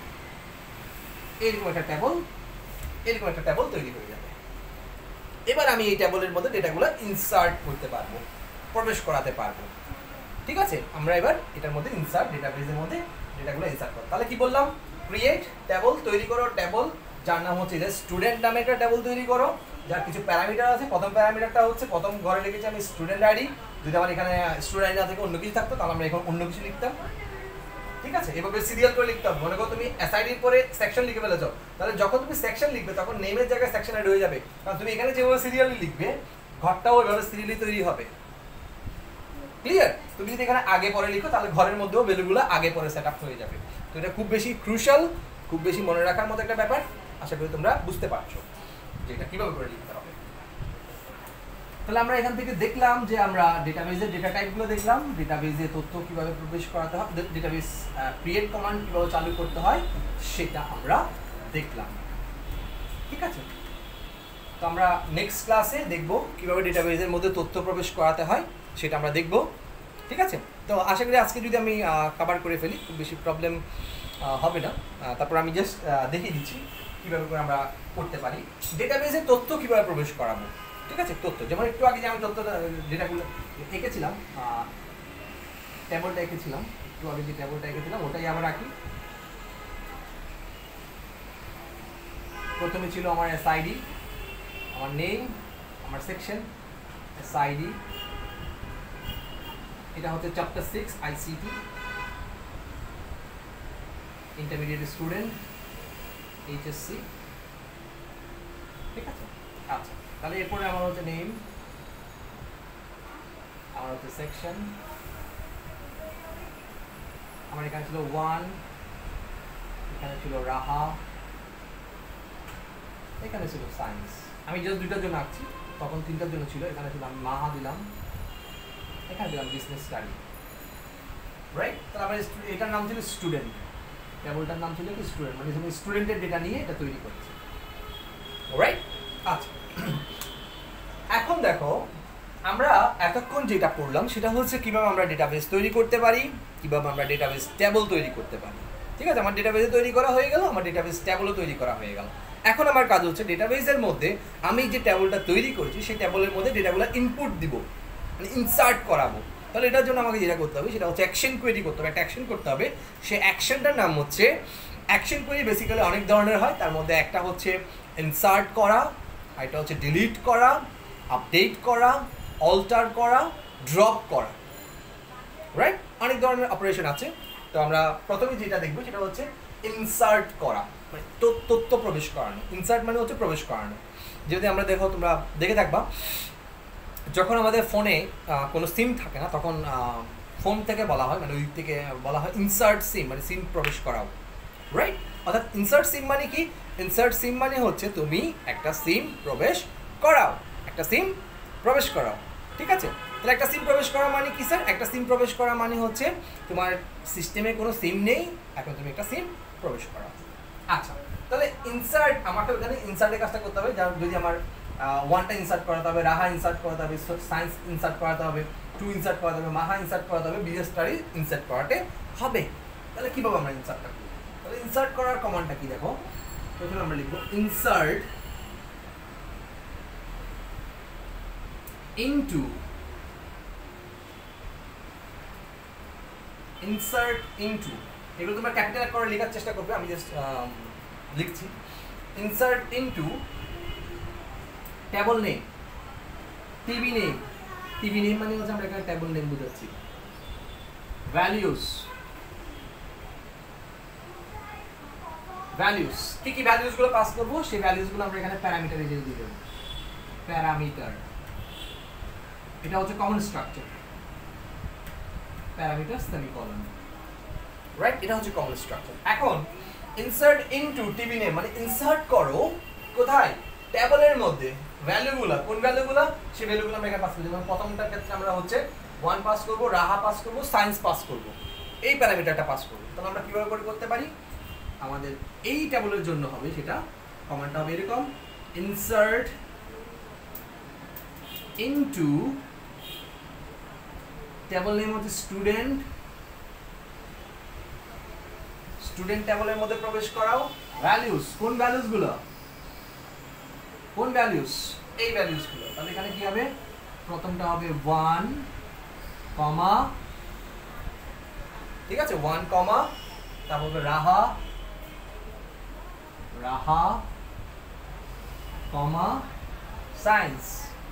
এরকম একটা ট্যাবল তৈরি হয়ে যাবে। এবার আমি এই ট্যাবলের মধ্যে ডেটাগুলো ইনসার্ট করতে পারবো, প্রবেশ করাতে পারবো। ঠিক আছে, আমরা এবার এটার মধ্যে ইনসার্ট, ডেটাবেসের মধ্যে ডেটাগুলো ইনসার্ট করব। তাহলে কি বললাম? ক্রিয়েট ট্যাবল, তৈরি করো ট্যাবল যার নাম হচ্ছে যে স্টুডেন্ট নামে একটা ট্যাবল তৈরি করো, যার কিছু প্যারামিটার আছে। প্রথম প্যারামিটারটা হচ্ছে, প্রথম ঘরে লিখেছি আমি স্টুডেন্ট আইডি। যদি আমার এখানে স্টুডেন্ট আইডি না থেকে অন্য কিছু থাকতো তাহলে আমরা এখন অন্য কিছু লিখতাম। ঠিক আছে, এভাবে সিরিয়াল করে লিখতে হবে। মনে করো তুমি এসআইডির পরে সেকশন লিখে ফেলেছো, তাহলে যখন তুমি সেকশন লিখবে তখন নেমের জায়গায় সেকশন অ্যাড হয়ে যাবে, কারণ তুমি এখানে যেভাবে সিরিয়ালি লিখবে ঘরটাও ওইভাবে সিরিয়ালি তৈরি হবে। ক্লিয়ার? তুমি যদি এখানে আগে পরে লিখো তাহলে ঘরের মধ্যেও ভ্যালুগুলো আগে পরে সেট আপ হয়ে যাবে। তো এটা খুব বেশি ক্রুশাল, খুব বেশি মনে রাখার মতো একটা ব্যাপার। আশা করি তোমরা বুঝতে পারছো যে এটা কিভাবে করে লিখতে হবে। তাহলে আমরা এখান থেকে দেখলাম যে আমরা ডেটাবেজের ডেটা টাইপগুলো দেখলাম, ডেটাবেজে তথ্য কিভাবে প্রবেশ করাতে হয়, ডেটাবেস ক্রিয়েট কমান্ড কিভাবে চালু করতে হয় সেটা আমরা দেখলাম। ঠিক আছে, তো আমরা নেক্সট ক্লাসে দেখব কিভাবে ডেটাবেজের মধ্যে তথ্য প্রবেশ করাতে হয় সেটা আমরা দেখব। ঠিক আছে, তো আশা করি আজকে যদি আমি কভার করে ফেলি খুব বেশি প্রবলেম হবে না। তারপর আমি জাস্ট দেখিয়ে দিচ্ছি কীভাবে করে আমরা করতে পারি। ডেটাবেজে তথ্য কীভাবে প্রবেশ করাবো। ঠিক আছে, তথ্য যেমন একটু আগে যে আমি তথ্যটা ডেটাগুলো এঁকেছিলাম, ট্যাবলটা এঁকেছিলাম, একটু আগে যে ট্যাবলটা এঁকেছিলাম ওটাই আবার রাখি। প্রথমে ছিল আমার এসআইডি, আমার নেম, আমার সেকশন, এসআইডি, এটা হচ্ছে chapter 6 ICT, intermediate student, HSC. ঠিক আছে, আচ্ছা তাহলে এরপরে আমার হচ্ছে নেম, আমার হচ্ছে সেকশন, আমার এখানে ছিল 1, এখানে ছিল রাহা, এখানে ছিল সায়েন্স। আমি জাস্ট দুইটার জন্য আঁকছি, তখন তিনটার জন্য ছিল। এখানে ছিল আমি মাহা দিলাম, এখানে দিলাম বিজনেস স্টাডি। রাইট, তাহলে আমার এটার নাম ছিল স্টুডেন্ট, ট্যাবলটার নাম ছিল কি স্টুডেন্ট, মানে তুমি স্টুডেন্টের ডেটা নিয়ে এটা তৈরি করছি। রাইট, আচ্ছা এখন দেখো আমরা এতক্ষণ যেটা পড়লাম সেটা হচ্ছে কিভাবে আমরা ডেটাবেস তৈরি করতে পারি, কিভাবে আমরা ডেটাবেস ট্যাবল তৈরি করতে পারি। ঠিক আছে, আমার ডেটাবেসে তৈরি করা হয়ে গেল, আমার ডেটাবেস ট্যাবলও তৈরি করা হয়ে গেল। এখন আমার কাজ হচ্ছে ডেটাবেসের মধ্যে আমি যে ট্যাবলটা তৈরি করেছি সেই ট্যাবলের মধ্যে ডেটাগুলো ইনপুট দিব, মানে ইনসার্ট করাবো। তাহলে এটার জন্য আমাকে যেটা করতে হবে সেটা হচ্ছে অ্যাকশন কোয়েরি করতে হবে, একটা অ্যাকশন করতে হবে। সেই অ্যাকশনটার নাম হচ্ছে অ্যাকশন কোয়েরি। বেসিক্যালি অনেক ধরনের হয়, তার মধ্যে একটা হচ্ছে ইনসার্ট করা, আর এটা হচ্ছে ডিলিট করা, আপডেট করা, অল্টার করা, ড্রপ করা। রাইট, অনেক ধরনের অপারেশন আছে। তো আমরা প্রথমে যেটা দেখবো সেটা হচ্ছে ইনসার্ট করা, মানে তথ্য প্রবেশ করানো। ইনসার্ট মানে হচ্ছে প্রবেশ করানো। যদি আমরা দেখো, তোমরা দেখে থাকবা যখন আমাদের ফোনে কোনো সিম থাকে না তখন ফোন থেকে বলা হয়, মানে ওই থেকে বলা হয় ইনসার্ট সিম, মানে সিম প্রবেশ করাও। রাইট, অর্থাৎ ইনসার্ট সিম মানে কি? ইনসার্ট সিম মানে হচ্ছে তুমি একটা সিম প্রবেশ করাও, একটা সিম প্রবেশ করাও। ঠিক আছে, তাহলে একটা সিম প্রবেশ করা মানে কি স্যার? একটা সিম প্রবেশ করা মানে হচ্ছে তোমার সিস্টেমে কোনো সিম নেই, এখন তুমি একটা সিম প্রবেশ করাও। আচ্ছা, তাহলে ইনসার্ট, আমাকে ওখানে ইনসার্টের কাজটা করতে হবে। যদি আমার 1টা ইনসার্ট করাতে হবে, রাহা ইনসার্ট করাতে হবে, সায়েন্স ইনসার্ট করাতে হবে, 2 ইনসার্ট করাতে হবে, মাহা ইনসার্ট করাতে হবে, বিজনেস স্টাডি ইনসার্ট করাতে হবে। তাহলে কীভাবে আমরা ইনসার্টটা করব? তাহলে ইনসার্ট করার কমান্ডটা কি দেখো, প্রথমে আমরা লিখবো ইনসার্ট ইনটু, ইনসার্ট ইনটু, এগুলো তোমরা ক্যাপিটাল করে লেখার চেষ্টা করবে, আমি জাস্ট লিখছি। Insert into table name, TB name, TB name মানে হচ্ছে আমরা এখানে ট্যাবল নেম বুঝাচ্ছি। ভ্যালিউস, ভ্যালিউস কি কি ভ্যালিউসগুলো পাস করবো সেই ভ্যালিউসগুলো আমরা এখানে প্যারামিটারে দিয়ে দেব। প্যারামিটার, এটা হচ্ছে common structure, parameter semicolon. Right, এটা হচ্ছে কমন স্ট্রাকচার। এখন ইনসার্ট ইনটু টিভি নেম মানে ইনসার্ট করো কোথায়? ট্যাবলের মধ্যে। ভ্যালুগুলো, কোন ভ্যালুগুলো? সেই ভ্যালুগুলো আমরা এখানে পাস করব। যেমন প্রথমটার ক্ষেত্রে আমরা হচ্ছে 1 পাস করব, রাহা পাস করব, সায়েন্স পাস করব, এই প্যারামিটারটা পাস করব। তাহলে আমরা কিভাবে করে করতে পারি? আমাদের এই ট্যাবলের জন্য হবে সেটা কমান্ডটা হবে এরকম, ইনসার্ট ইনটু ট্যাবল নেম হচ্ছে স্টুডেন্ট, স্টুডেন্ট ট্যাবলের মধ্যে প্রবেশ করাও, ভ্যালুস, কোন ভ্যালুসগুলো, কোন ভ্যালুস, এই ভ্যালুসগুলো। তাহলে এখানে কি হবে, প্রথমটা হবে 1 কমা, ঠিক আছে, 1 কমা, তারপর হবে রাহা, রাহা কমা সায়েন্স।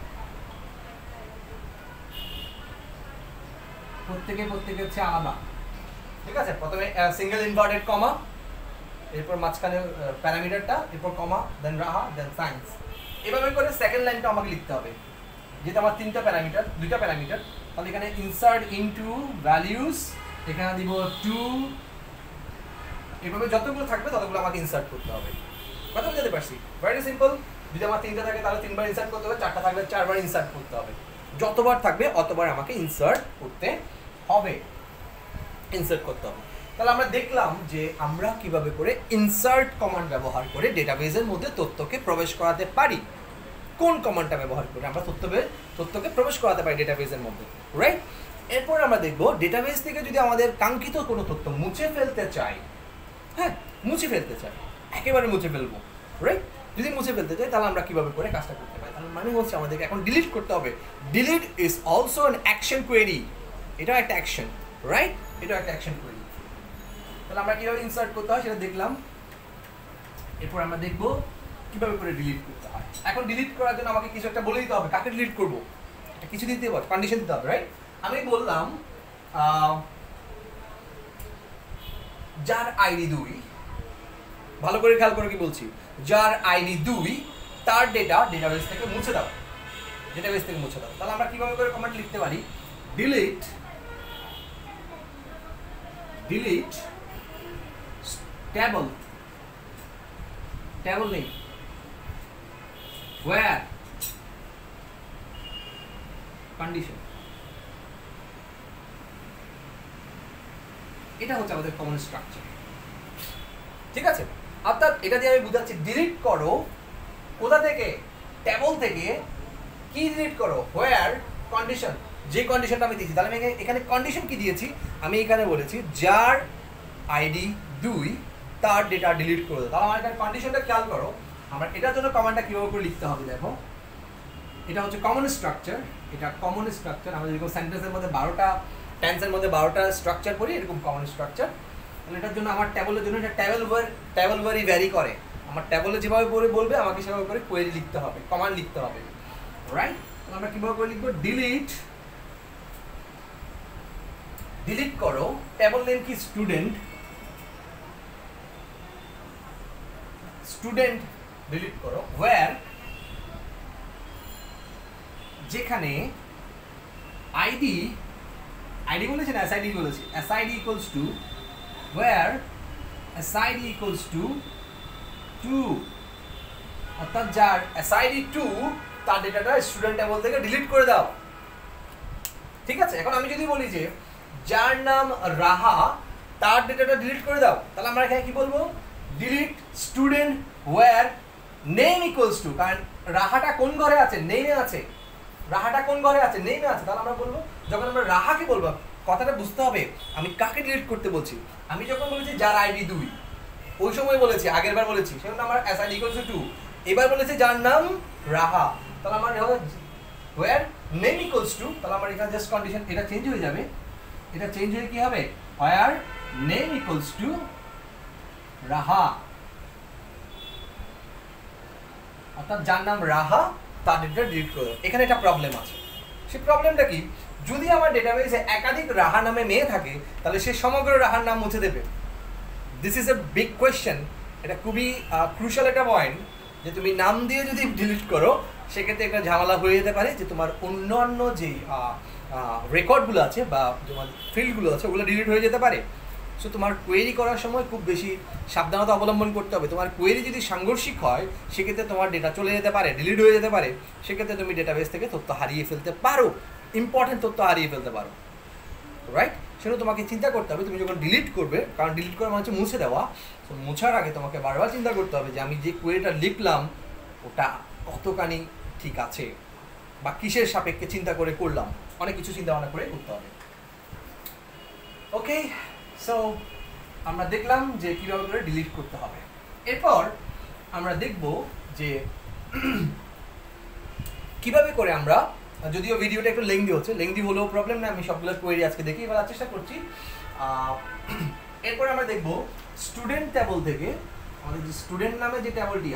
প্রত্যেকে হচ্ছে আলাদা, ঠিক আছে। প্রথমে সিঙ্গেল ইনভার্টেড কমা, এরপর মাঝখানে প্যারামিটারটা, এরপর কমা, দেন রাহা, দেন সায়েন্স। এভাবে করে সেকেন্ড লাইনটা আমাকে লিখতে হবে, যেহেতু আমার দুইটা প্যারামিটার। তাহলে এখানে ইনসার্ট ইনটু ভ্যালুস, এখানে দিব 2, এভাবে যতগুলো থাকবে ততগুলো আমাকে ইনসার্ট করতে হবে। কথা বুঝতে পারছি? Very simple. যদি আমার 3টা থাকে তাহলে 3বার ইনসার্ট করতে হবে, 4টা থাকলে 4বার ইনসার্ট করতে হবে। যতবার থাকবে অতবার আমাকে ইনসার্ট করতে হবে, ইনসার্ট করতে হবে। তাহলে আমরা দেখলাম যে আমরা কিভাবে করে ইনসার্ট কমান্ড ব্যবহার করে ডেটাবেজের মধ্যে তথ্যকে প্রবেশ করাতে পারি। কোন কমান্ডটা ব্যবহার করে আমরা তথ্যকে প্রবেশ করাতে পারি ডেটাবেজের মধ্যে, রাইট? এরপর আমরা দেখব ডেটাবেজ থেকে যদি আমাদের কাঙ্ক্ষিত কোনো তথ্য মুছে ফেলতে চাই, হ্যাঁ মুছে ফেলতে চাই, একেবারে মুছে ফেলবো, রাইট? যদি মুছে ফেলতে চাই তাহলে আমরা কিভাবে করে কাজটা করতে পারি? তাহলে মানে হচ্ছে আমাদেরকে এখন ডিলিট করতে হবে। Delete is also an action query, এটাও একটা অ্যাকশন, রাইট? এটাও একটা অ্যাকশন কোয়েরি। তাহলে আমরা কিভাবে ইনসার্ট করতে হয় সেটা দেখলাম। এরপর আমরা দেখবো কিভাবে করে ডিলিট করতে হয়। এখন ডিলিট করার জন্য আমাকে কিছু একটা বলে দিতে হবে, কাকে ডিলিট করবো, কিছু দিতে হবে, কন্ডিশন দিতে হবে, রাইট? আমি বললাম যার আইডি 2, ভালো করে খেয়াল করে কি বলছি, যার আইডি 2 তার ডেটাবেস থেকে মুছে দাও, ডেটাবেস থেকে মুছে দাও। তাহলে আমরা কিভাবে করে কমান্ড লিখতে পারি? Delete table, table name, where condition, এটা হচ্ছে আমাদের কমন স্ট্রাকচার, ঠিক আছে। অর্থাৎ এটা দিয়ে আমি বুঝাচ্ছি ডিলিট করো কোথা থেকে, টেবল থেকে। কি ডিলিট করো? where condition, যে কন্ডিশনটা আমি দিয়েছি। তাহলে আমি এখানে কন্ডিশন কি দিয়েছি? আমি এখানে বলেছি যার আইডি 2 তার ডেটা ডিলিট করে দাও। তাহলে আমার এখানে কন্ডিশনটা খেয়াল করো। আমরা এটার জন্য কমান্ডটা কিভাবে করে লিখতে হবে দেখো। এটা হচ্ছে কমন স্ট্রাকচার, এটা কমন স্ট্রাকচার। আমরা যেরকম সেন্টেন্সের মধ্যে 12টা, টেন্সের মধ্যে 12টা স্ট্রাকচার করি, এরকম কমন স্ট্রাকচার। তাহলে এটার জন্য আমার টেবলের জন্য এটা টেবল ওয়ারি ভ্যারি করে। আমার টেবলে যেভাবে করে বলবে আমাকে সেভাবে করে কোয়েরি লিখতে হবে, কমান্ড লিখতে হবে, রাইট? তাহলে আমরা কিভাবে করে লিখবো? ডিলিট করো, টেবল নেম কি? স্টুডেন্ট ডিলিট করো, where যেখানে আইডি বলেছি না, এসআইডি বলেছি, SID equals to where SID equals to 2, অর্থাৎ যার এসআইডি 2 তার ডেটাটা স্টুডেন্ট টেবল থেকে ডিলিট করে দাও, ঠিক আছে। এখন আমি যদি বলি যে যার নাম রাহা তার ডেটাটা ডিলিট করে দাও, তাহলে আমরা এখানে কি বলবো? Delete student where name equals to, কারণ রাহাটা কোন ঘরে আছে? নেমে আছে। রাহাটা কোন ঘরে আছে? নেমে আছে। তাহলে আমরা বলবো, যখন আমরা রাহাকে বলবো, কথাটা বুঝতে হবে আমি কাকে ডিলিট করতে বলছি। আমি যখন বলেছি যার আইডি 2, ওই সময় বলেছি, আগের বার বলেছি, সেজন্য আমার এসআইডি ইকুয়ালস টু 2। এবার বলেছি যার নাম রাহা, তাহলে আমার where নেম ইকুয়ালস টু, তাহলে আমার এখানে জাস্ট কন্ডিশন এটা চেঞ্জ হয়ে যাবে। এটা চেঞ্জ হয়ে কি হবে? where name equals to Raha, অর্থাৎ যার নাম রাহা তার ডেটা ডিলিট করে দাও। এখানে একটা প্রবলেম আছে। সেই প্রবলেমটা কি? যদি আমার ডেটাবেসে একাধিক রাহা নামে মেয়ে থাকে তাহলে সে সমগ্র রাহার নাম মুছে দেবে। This is a big question. এটা খুবই ক্রুশাল একটা পয়েন্ট, যে তুমি নাম দিয়ে যদি ডিলিট করো সেক্ষেত্রে একটা ঝামেলা হয়ে যেতে পারে, যে তোমার অন্যান্য যেই রেকর্ডগুলো আছে বা তোমার ফিল্ডগুলো আছে ওগুলো ডিলিট হয়ে যেতে পারে। সো তোমার কোয়েরি করার সময় খুব বেশি সাবধানতা অবলম্বন করতে হবে। তোমার কোয়েরি যদি সাংঘর্ষিক হয় সেক্ষেত্রে তোমার ডেটা চলে যেতে পারে, ডিলিট হয়ে যেতে পারে। সেক্ষেত্রে তুমি ডেটাবেস থেকে তথ্য হারিয়ে ফেলতে পারো, ইম্পর্টেন্ট তথ্য হারিয়ে ফেলতে পারো, রাইট? সেটা তোমাকে চিন্তা করতে হবে তুমি যখন ডিলিট করবে, কারণ ডিলিট করা মানে হচ্ছে মুছে দেওয়া। তো মোছার আগে তোমাকে বারবার চিন্তা করতে হবে যে আমি যে কোয়েরিটা লিখলাম ওটা কতখানি ঠিক আছে বা কিসের সাপেক্ষে চিন্তা করে করলাম, অনেক কিছু চিন্তা ভাবনা করে করতে হবে। ওকে, সো আমরা দেখলাম যে কীভাবে করে ডিলিট করতে হবে। এরপর আমরা দেখব যে কিভাবে করে আমরা, যদিও ভিডিওটা একটু লেংদি হচ্ছে, লেংদি হলেও প্রবলেম না, আমি সবগুলো কোয়েরি আজকে দেখি বলার চেষ্টা করছি। এরপর আমরা দেখব স্টুডেন্ট ট্যাবল থেকে আমাদের যে স্টুডেন্ট নামে যে ট্যাবলটি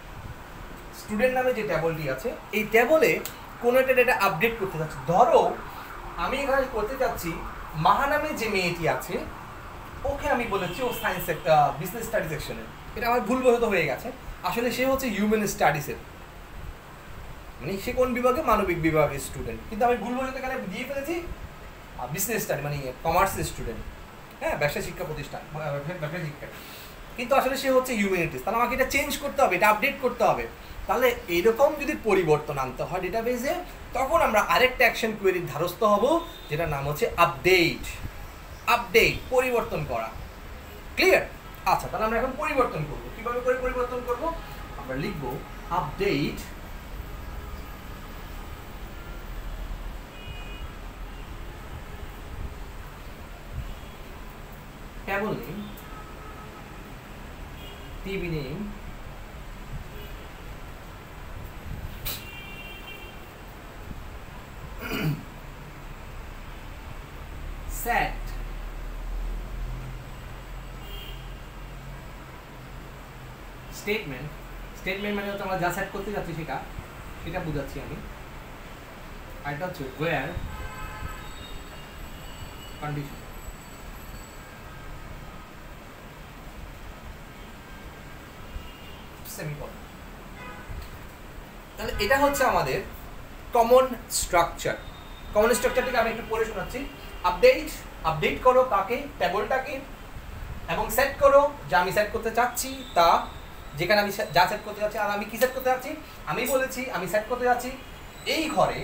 আছে, এই ট্যাবলে কোনো একটা ডেটা আপডেট করতে চাচ্ছি। ধরো আমি এখানে করতে চাচ্ছি মাহা নামে যে মেয়েটি আছে, ওকে আমি বলেছি ও সায়েন্স বিজনেস স্টাডি সেকশনে, এটা আমার ভুলবশত হয়ে গেছে, আসলে সে হচ্ছে হিউম্যান স্টাডিজের, মানে সে কোন বিভাগে, মানবিক বিভাগের স্টুডেন্ট, কিন্তু আমি ভুলবশত এখানে দিয়ে ফেলেছি বিজনেস স্টাডি মানে কমার্সের স্টুডেন্ট, হ্যাঁ, ব্যবসা শিক্ষা প্রতিষ্ঠান, ব্যবসা শিক্ষা, কিন্তু আসলে সে হচ্ছে হিউম্যানিটিস। তাহলে আমাকে এটা চেঞ্জ করতে হবে, এটা আপডেট করতে হবে। তাহলে এরকম যদি পরিবর্তন আনতে হয় ডেটাবেজে, তখন আমরা আরেকটা অ্যাকশন কোয়েরির ধারস্থ হব, যেটার নাম হচ্ছে আপডেট, পরিবর্তন করা। ক্লিয়ার? আচ্ছা, তাহলে আমরা এখন পরিবর্তন করবো। কিভাবে করে পরিবর্তন করব? আমরা লিখবো update table name, TV name, set, statement মানে হচ্ছে আমরা যা সেট করতে যাচ্ছি সেটা বুঝাচ্ছি আমি। আর এটা হচ্ছে where condition, সেমিকোলন। তাহলে এটা হচ্ছে আমাদের কমন স্ট্রাকচারটাকে আমি একটু পড়ে শোনাচ্ছি। আপডেট করো কাকে? ট্যাবলটাকে, এবং সেট করো যা আমি সেট করতে চাচ্ছি তা, যেখানে আমি যা সেট করতে যাচ্ছি। আর আমি কি সেট করতে যাচ্ছি? আমি বলেছি আমি সেট করতে যাচ্ছি এই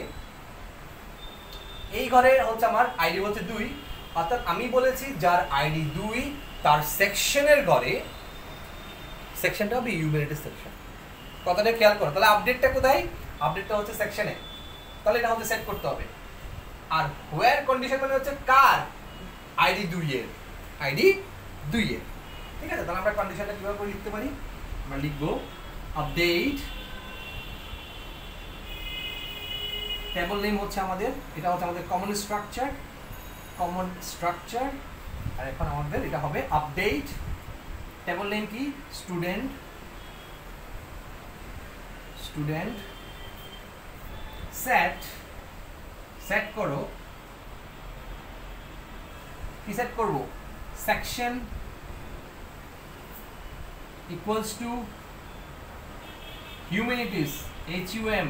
ঘরে হচ্ছে আমার আইডি হচ্ছে 2, অর্থাৎ আমি বলেছি যার আইডি 2 তার সেকশনের ঘরে, সেকশনটা হবে হিউম্যানিটিস সেকশন। কথাটা খেয়াল করো। তাহলে আপডেটটা কোথায়? আপডেটটা হচ্ছে সেকশনে, তাহলে এটা হচ্ছে সেট করতে হবে। আর হোয়ার কন্ডিশন মানে হচ্ছে কার? আইডি 2 এর, ঠিক আছে? তাহলে আমরা কন্ডিশনটা কিভাবে করে লিখতে পারি? আমরা লিখবো আপডেট টেবল নেম হচ্ছে আমাদের, এটা হচ্ছে আমাদের কমন স্ট্রাকচার। আর এখন আমাদের এটা হবে আপডেট টেবল নেম কি? স্টুডেন্ট সেট করো, কি সেট করব? Section equals to humanities, HUM।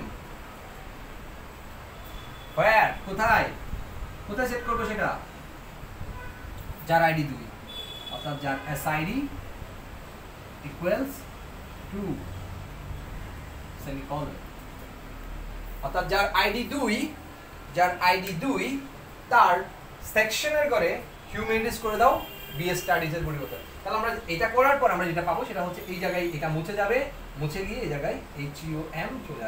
where, কোথায় সেট করবো সেটা? যার আইডি 2, অর্থাৎ যার SID ইকুয়ালস টু সেমিকোলন, অর্থাৎ যার আইডি 2 তার সেকশনের করে হিউম্যানিটিস করে দাও, BS স্টাডিজ এর পরিবর্তে। তাহলে আমরা এটা করার পর আমরা যেটা পাবো সেটা হচ্ছে এই জায়গায় এটা মুছে যাবে, মুছে গিয়ে এই জায়গায় HUM চলে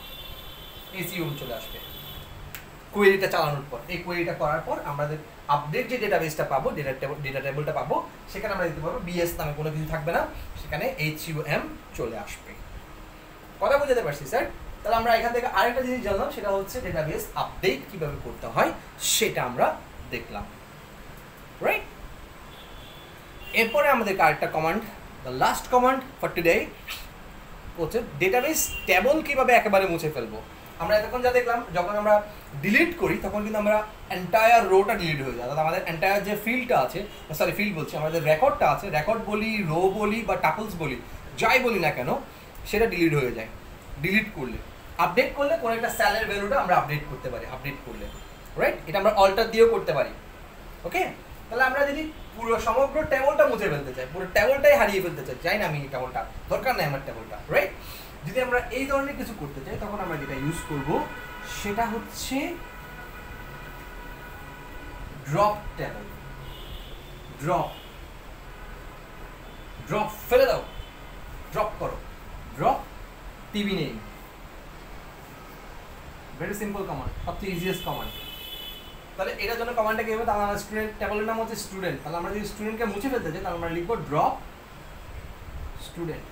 আসবে কোয়েরিটা চালানোর পর। এই কোয়েরিটা করার পর আমাদের আপডেট যে ডেটাবেসটা পাবো, ডেটা টেবলটা পাবো, সেখানে আমরা দিতে পারবো BS নামে কোনো কিছু থাকবে না, সেখানে HUM চলে আসবে। কথা বুঝতে পারছি স্যার? তাহলে আমরা এখান থেকে আরেকটা জিনিস জানলাম, সেটা হচ্ছে ডেটাবেস আপডেট কিভাবে করতে হয় সেটা আমরা দেখলাম, রাইট? এরপরে আমাদের আরেকটা command, the last command for today, হচ্ছে ডেটাবেস টেবল কিভাবে একেবারে মুছে ফেলবো। আমরা এতক্ষণ যা দেখলাম, যখন আমরা ডিলিট করি তখন কিন্তু আমরা এন্টায়ার রোটা ডিলিট হয়ে যায়, অর্থাৎ আমাদের এন্টায়ার যে ফিল্ডটা আছে, ফিল্ড বলছি, আমাদের রেকর্ডটা আছে, রেকর্ড বলি, রো বলি বা টাপলস বলি, যাই বলি না কেন, সেটা ডিলিট হয়ে যায় ডিলিট করলে। আপডেট করলে কোনো একটা সেলের ভ্যালুটা আমরা আপডেট করতে পারি, আপডেট করলে, রাইট? এটা আমরা অল্টার দিয়েও করতে পারি, ওকে? তাহলে আমরা যদি পুরো সমগ্র টেবলটা মুছে ফেলতে চাই, পুরো টেবলটাই হারিয়ে ফেলতে চাই না, আমি টেবলটা দরকার নেই আমার টেবলটা, রাইট? যদি আমরা এই ধরনের কিছু করতে চাই, তখন আমরা যেটা ইউজ করব সেটা হচ্ছে ড্রপ টেবল। ড্রপ ফেলে দাও, ড্রপ করো, drop TB name. Very simple command, সবচেয়ে ইজিয়েস্ট কমান্ড। তাহলে এটার জন্য কমান্ডটা কি হবে? তাহলে আমরা স্টুডেন্ট, টেবলের নাম হচ্ছে স্টুডেন্ট, তাহলে আমরা যদি স্টুডেন্টকে মুছে ফেলতে চাই, তাহলে আমরা লিখবো ড্রপ স্টুডেন্ট।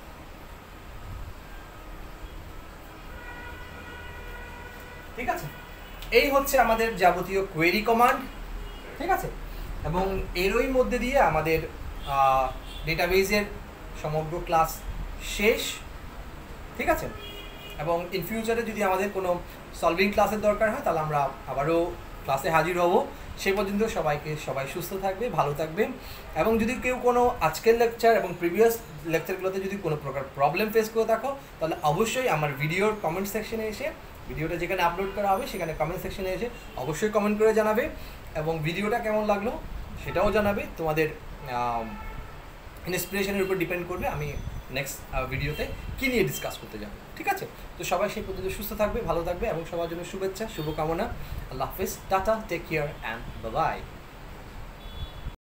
ঠিক আছে, এই হচ্ছে আমাদের যাবতীয় কোয়েরি কমান্ড। ঠিক আছে, এবং এরই মধ্যে দিয়ে আমাদের ডেটাবেজের সমগ্র ক্লাস শেষ। ঠিক আছে, এবং ইন ফিউচারে যদি আমাদের কোনো সলভিং ক্লাসের দরকার হয় তাহলে আমরা আবারও ক্লাসে হাজির হব। সে পর্যন্ত সবাই সুস্থ থাকবে, ভালো থাকবে। এবং যদি কেউ কোনো আজকের লেকচার এবং প্রিভিয়াস লেকচারগুলোতে যদি কোনো প্রকার প্রবলেম ফেস করে থাকো তাহলে অবশ্যই আমার ভিডিওর কমেন্ট সেকশনে এসে, ভিডিওটা যেখানে আপলোড করা হবে সেখানে কমেন্ট সেকশনে এসে অবশ্যই কমেন্ট করে জানাবে, এবং ভিডিওটা কেমন লাগলো সেটাও জানাবে। তোমাদের ইন্সপিরেশনের উপর ডিপেন্ড করবে আমি নেক্সট ভিডিওতে কী নিয়ে ডিসকাস করতে যাব। ঠিক আছে, তো সবাই সেই পর্যন্ত সুস্থ থাকবে, ভালো থাকবে, এবং সবার জন্য শুভেচ্ছা, শুভকামনা। আল্লাহ হাফিজ, tata, take care and bye by.